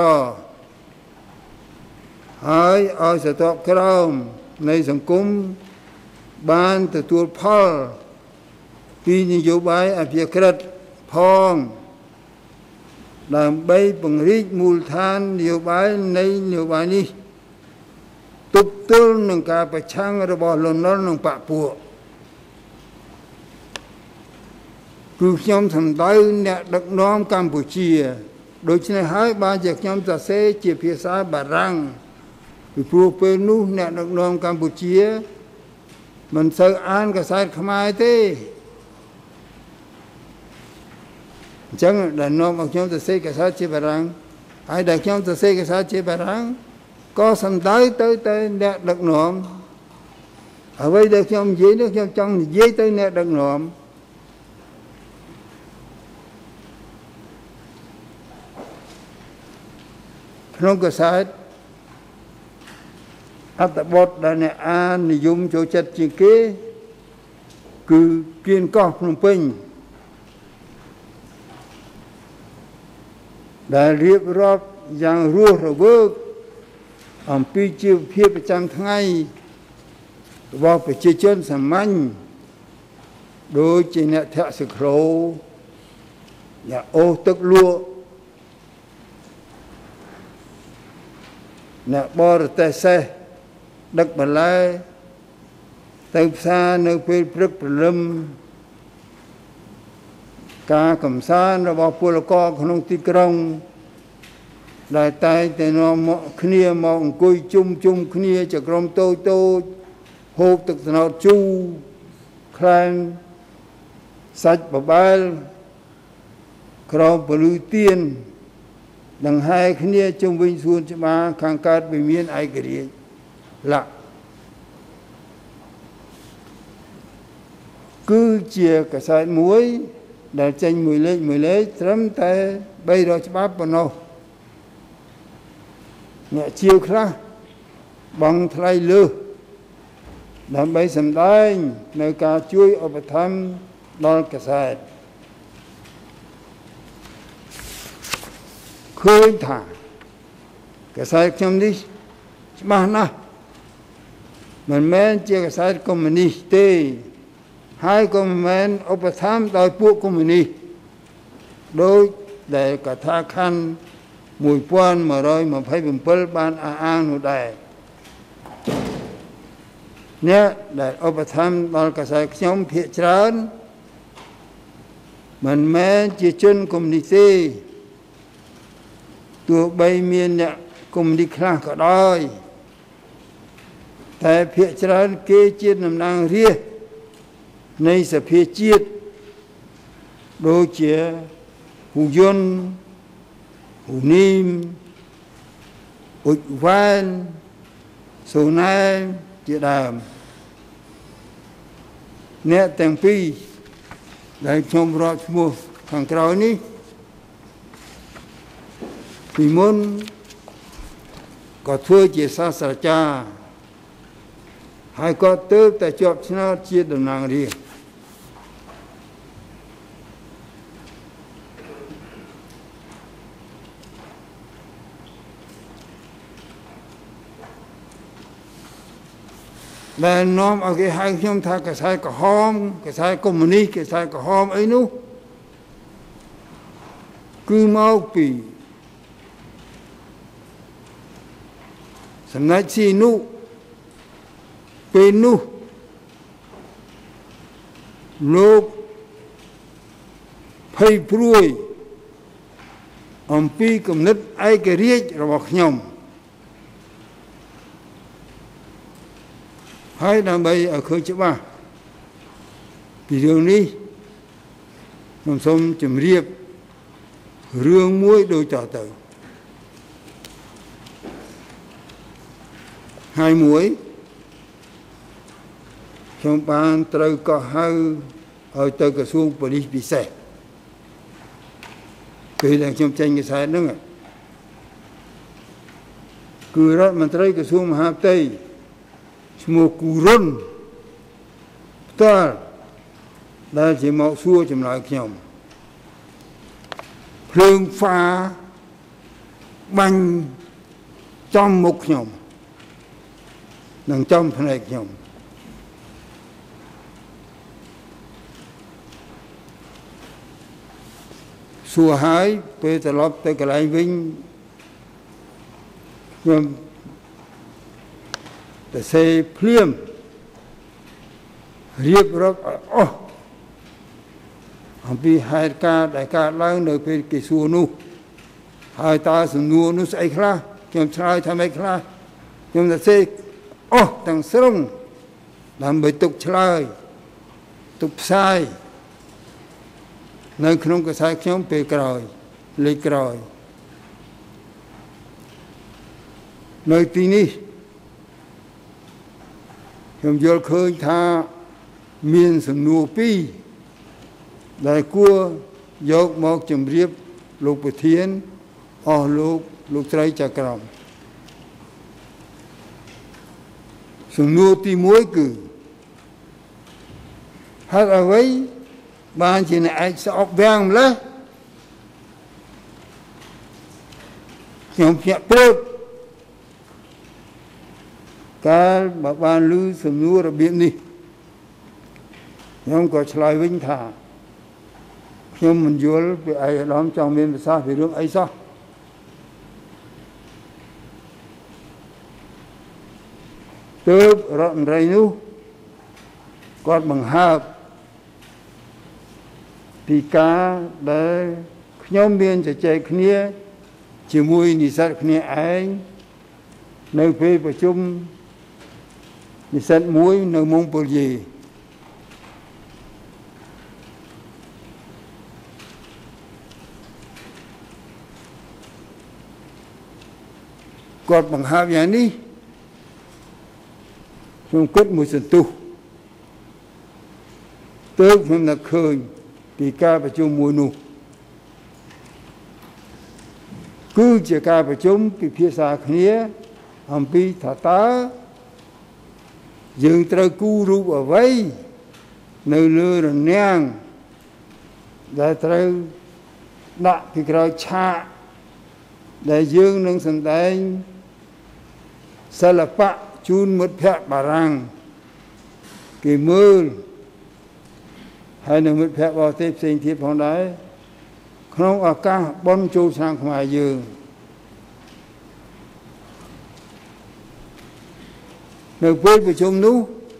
[SPEAKER 2] ហើយឲ្យស្ទាប់ក្រោមនៃសង្គមបានទទួលផលពីនយោបាយអព្យាក្រឹតផងដើម្បីពង្រីកមូលដ្ឋាននយោបាយនៃនយោបាយនេះទប់ទល់នឹងការប្រឆាំងរបស់លន់នល់និងបកពួកគឺខ្ញុំសម្ដៅអ្នកដឹកនាំកម្ពុជាដូច្នេះហើយបានជាខ្ញុំសរសេរជាភាសាបារាំងពីព្រោះពេលនោះអ្នកដឹកនាំកម្ពុជាមិនសូវអានកាសែតខ្មែរទេអញ្ចឹងដែលនាំឲ្យខ្ញុំសរសេរកាសែតជាបារាំងហើយដែលខ្ញុំសរសេរកាសែតជាបារាំងក៏សំដៅទៅអ្នកដឹកនាំអ្វីដែលខ្ញុំនិយាយនោះខ្ញុំចង់និយាយទៅអ្នកដឹកនាំក្នុងកាសែតអត្ថបទដែលអ្នកអាននិយមចូលចិត្តជាងគេគឺគៀនកោះភ្នំពេញដែលរៀបរាប់យ៉ាងរស់រវើកអំពីជីវភាពប្រចាំថ្ងៃរបស់ប្រជាជនសាមញ្ញ đối với nè thẹn sự khổ nhà ô tức lúa nè bò tè xe đất bà lai từ xa nơi phê rất lâm cả cầm xa nó bảo phụ là co không tì krong đại tay thì nó khnia mong cùi chung khnia chả krong tôi hộp thực nào chu khăn sạch bà bài krong bà lưu tiên đằng hai khnia chung vinh xuân cho ba khang cát bình miên ai kể đi lạ cứ chia cả sợi muối để tranh mùi lấy trắm tay bây rồi cho bác vào nâu nhẹ chiều khá bằng thay lư làm bây sầm đánh nơi cả chuối ở bậc thăm đo cả sợi khơi thả cả sợi trong đi mà na mình men chia cả sợi communist hai con men ở bậc thăm đòi buộc communist đôi để cả tha khăn mùi quan mà rồi mà phải bình pol ban an nó đại nhé để ở bậc thăm đòi cả sợi nhóm thiện trán mình men chia chân communist tụi bay miền nhẹ communist khác cả đôiแต่เพียรานเกจิตนำนางเรียในสเพียจิตโดยเฉหูยนหูนิมอุดวันสูนายเจดามเนี่ยแต่งปีได้ชมรอบมัวข้างกลางนี้ปีมนก็ทั่วเจษาสระจาให้ก็เติบแต่จบชนะเชียดนางเรียและน้อมเอาไปให้ขยมทากระสายกระหอมกระสายคอมมิวนิสต์กระสายกระหอมไอ้นู้คือเมาปีสำนักชีนุเป็นนู้โลกไพ่ปลุยอัมพีกำนัดไอ้กระเรียกระบบขยมให้นำไปเอาเคยจะว่าปีเรื่องนี้น้ำส้มจำเรียบเรื่องมวยโดยต่อเติมhai muối trong ban trời có hai ở tới cái xuông police bị xe vì đang trong tranh cái sai đó ngay cứ đó mình tới cái xuông hà tây mua cù rôn ta đã chỉ mạo xua chấm lại nhom phượng pha banh trong một nhom nằm trong phần này nhom xua hái về từ lóp tới cái lại vinh nhomแต่เซเพลียมเรียบร้อยอ๋ออันพี่หายการได้การล้างเนื้อเป็นกิสูนุหายตาสนุนุใส่คลาจำชายทำไมคลาจำแต่เซอ๋อตั้งสรงทำไปตุกชายตุกชายในขนมกระสายขนมเปกรอยเลยกรอยในที่นี้ผมยอมเคยท่าเมียนสนุปีได้กลัวยกมอกจำเรียบลูกปะเทียนอ๋อลูกไตรจักรามสนุตีมวยคือฮักเอาไว้บ้านที่ไหนจะออกแบงเลยผมเพียบเปิดการบ้านลือสำนวนระเบียบนี้ខ្ញុំក៏ឆ្លើយវិញថាខ្ញុំមិនយល់ពីអាយដាមចង់មានប្រសាសន៍ពីរឿងអីសោះទើបរដ្ឋមន្ត្រីនោះគាត់បង្ហើបពីការដែលខ្ញុំមានជជែកគ្នាជាមួយនិស្សិតគ្នាឯងនៅពេលប្រជុំនិស្សិតមួយនៅម៉ុងប៉ូលីគាត់បង្ហើបយ៉ាងនេះខ្ញុំគិតមួយសន្ទុះទើបខ្ញុំនឹកឃើញពីការប្រជុំមួយនោះគឺជាការប្រជុំពិភាក្សាគ្នាអំពីថាតើយើងត្រូវគូររូបអ្វីនៅលើរនាំងដែលត្រូវដាក់ពីក្រោយឆាកដែលយើងនឹងសម្ដែងសិល្បៈជូនមិត្តភក្តិបារាំងគេមើលហើយនឹងមិត្តភក្តិបរទេសផ្សេងទៀតផងដែរក្នុងឱកាសបុណ្យចូលឆ្នាំខ្មែរយើងនៅពេលប្រជុំនោះ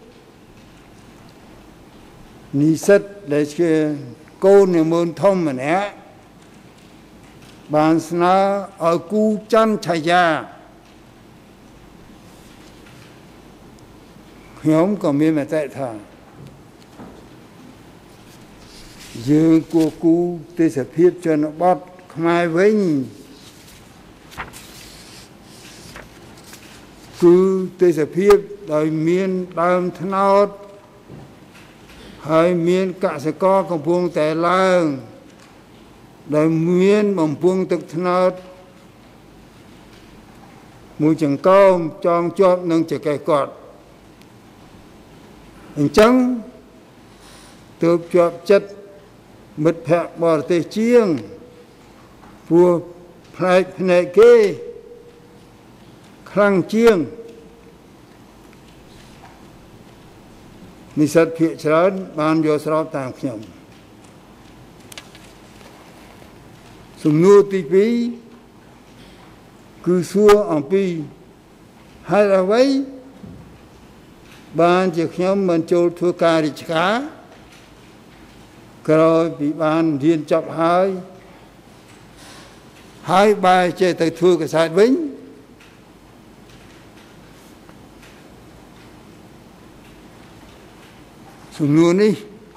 [SPEAKER 2] និស្សិតដែលជាកូននិមន្តធំម្នាក់បានស្នើឲ្យគូច័ន្ទឆាយាខ្ញុំក៏មានមតិថាយើងគួរគូទេសភាពជនបទខ្មែរវិញគឺទេសភាពដោយមានដើមត្នោតហើយមានកសិករកំពុងតែឡើងដោយមានបំពង់ទឹកត្នោតមួយចង្កោមចងជាប់នឹងចង្កេះគាត់អញ្ចឹងទើបជាប់ចិត្តមិត្តភក្តិបរទេសជាងព្រោះផ្នែកគេខ្លាំងជាងនិស្សិតភាគច្រើនបានយកស្របតាមខ្ញុំសំណួរទី2គឺសួរអំពីហេតុអ្វីបានជាខ្ញុំមិនចូលធ្វើការរាជការក្រោយពីបានរៀនចប់ហើយបែរចេះទៅធ្វើកសែតវិញសំណួរនេះ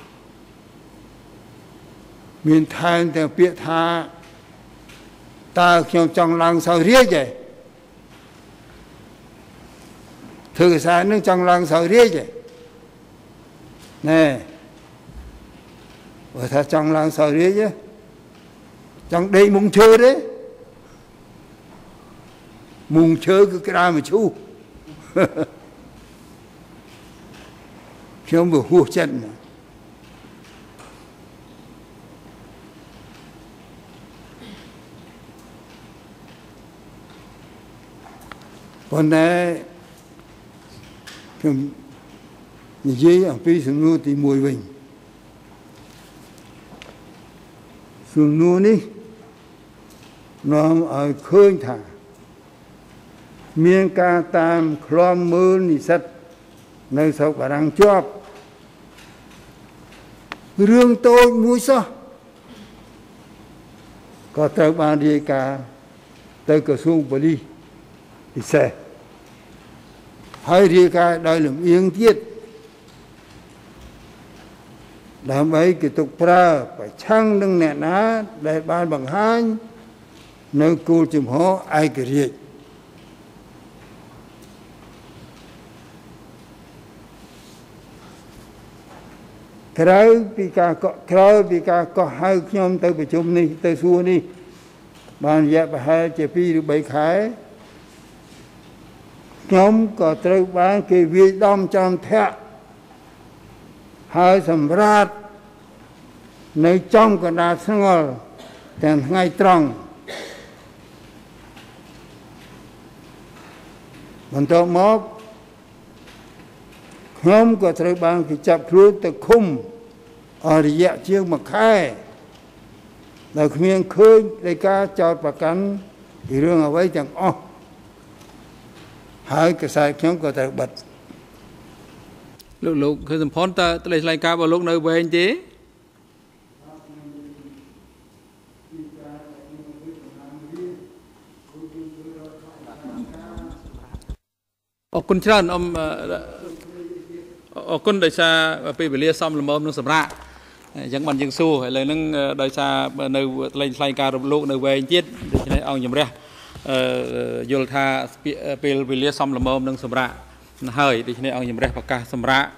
[SPEAKER 2] មានថែមទាំងពាក្យថាតើខ្ញុំចង់ឡើងសោយរាជទេធ្វើកសែតនឹងចង់ឡើងសោយរាជទេណែបើថាចង់ឡើងសោយរាជចង់ដេកមុងឈើទេមុងឈើគឺក្តារមឈូសខ្ញុំវាហួសចិត្តណាប៉ុន្តែខ្ញុំនិយាយអំពីសំណួរទី1វិញសំណួរនេះនាំឲ្យឃើញថាមានការតាមឃ្លាំមើលនិស្សិតនៅស្រុកបារាំងជាប់រឿងតូចមួយសោះក៏ត្រូវបានរាយការណ៍ទៅក្រសួងប៉ូលីសពិសេសហើយរាយការណ៍ដោយលំអៀងទៀតដើម្បីគេទុកប្រើប្រឆាំងនឹងអ្នកណាដែលបានបង្ហាញនៅគោលជំហរឯករាជ្យក្រោយពីការកោះហៅខ្ញុំទៅប្រជុំនេះទៅសួរនេះបានរយៈប្រហែលជា2ឬ3ខែខ្ញុំក៏ត្រូវបានគេវាយដំចំធាក់ហើយសម្រាប់នៅចំកណ្ដាលស្ងល់ទាំងថ្ងៃត្រង់បន្ទាប់មកខ្ញុំក៏ត្រូវបានគេចាប់ខ្លួនទៅឃុំ ở địa chương mặc khai đời miền khơi đại ca chọn bạc cắn thì riêng ở vậy chẳng hai cái sai nhóm có thể bật
[SPEAKER 1] lúc khi sầm phón ta lấy lại ca vào lúc nơi về anh chếคุณเชิญคุณได้ชาไปเรียซ้ำละเมอนึงสำระยังมันยังสู้เลยนึงได้ชาในรายการโลกในเวรจิตดิฉันเอาอย่างไรโยธาไปเรียซ้ำละเมอนึงสำระเฮ้ยดิฉันเอาอย่างไรประกาศสำระ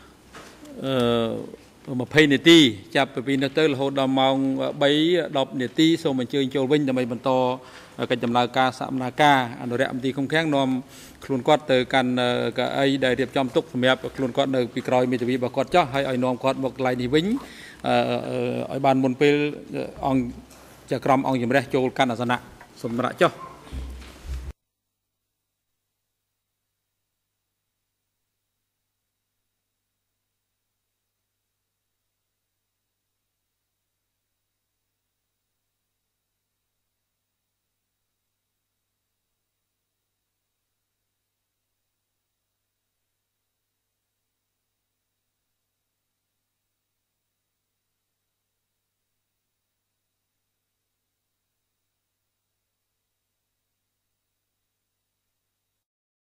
[SPEAKER 1] มาเพย์เนตี้จับไปปีนเตอร์โหดมองใบดอกเนตี้ส่งมาเจอโจวินจะไม่บรรโตการจำลายการสามนาการอันเดียมตีคงแข็งนอมคลุนกอดเตอกันกับไอได้เรียบจอมตุกสมัยคลุนกอดเนปีกรอยมีทวีบกอดจ้าให้ไอนอมกอดบอกลายนิวิงไอบานบนเปลองจะกรอมองอย่างไรโจกันอาสนะสมระจ้า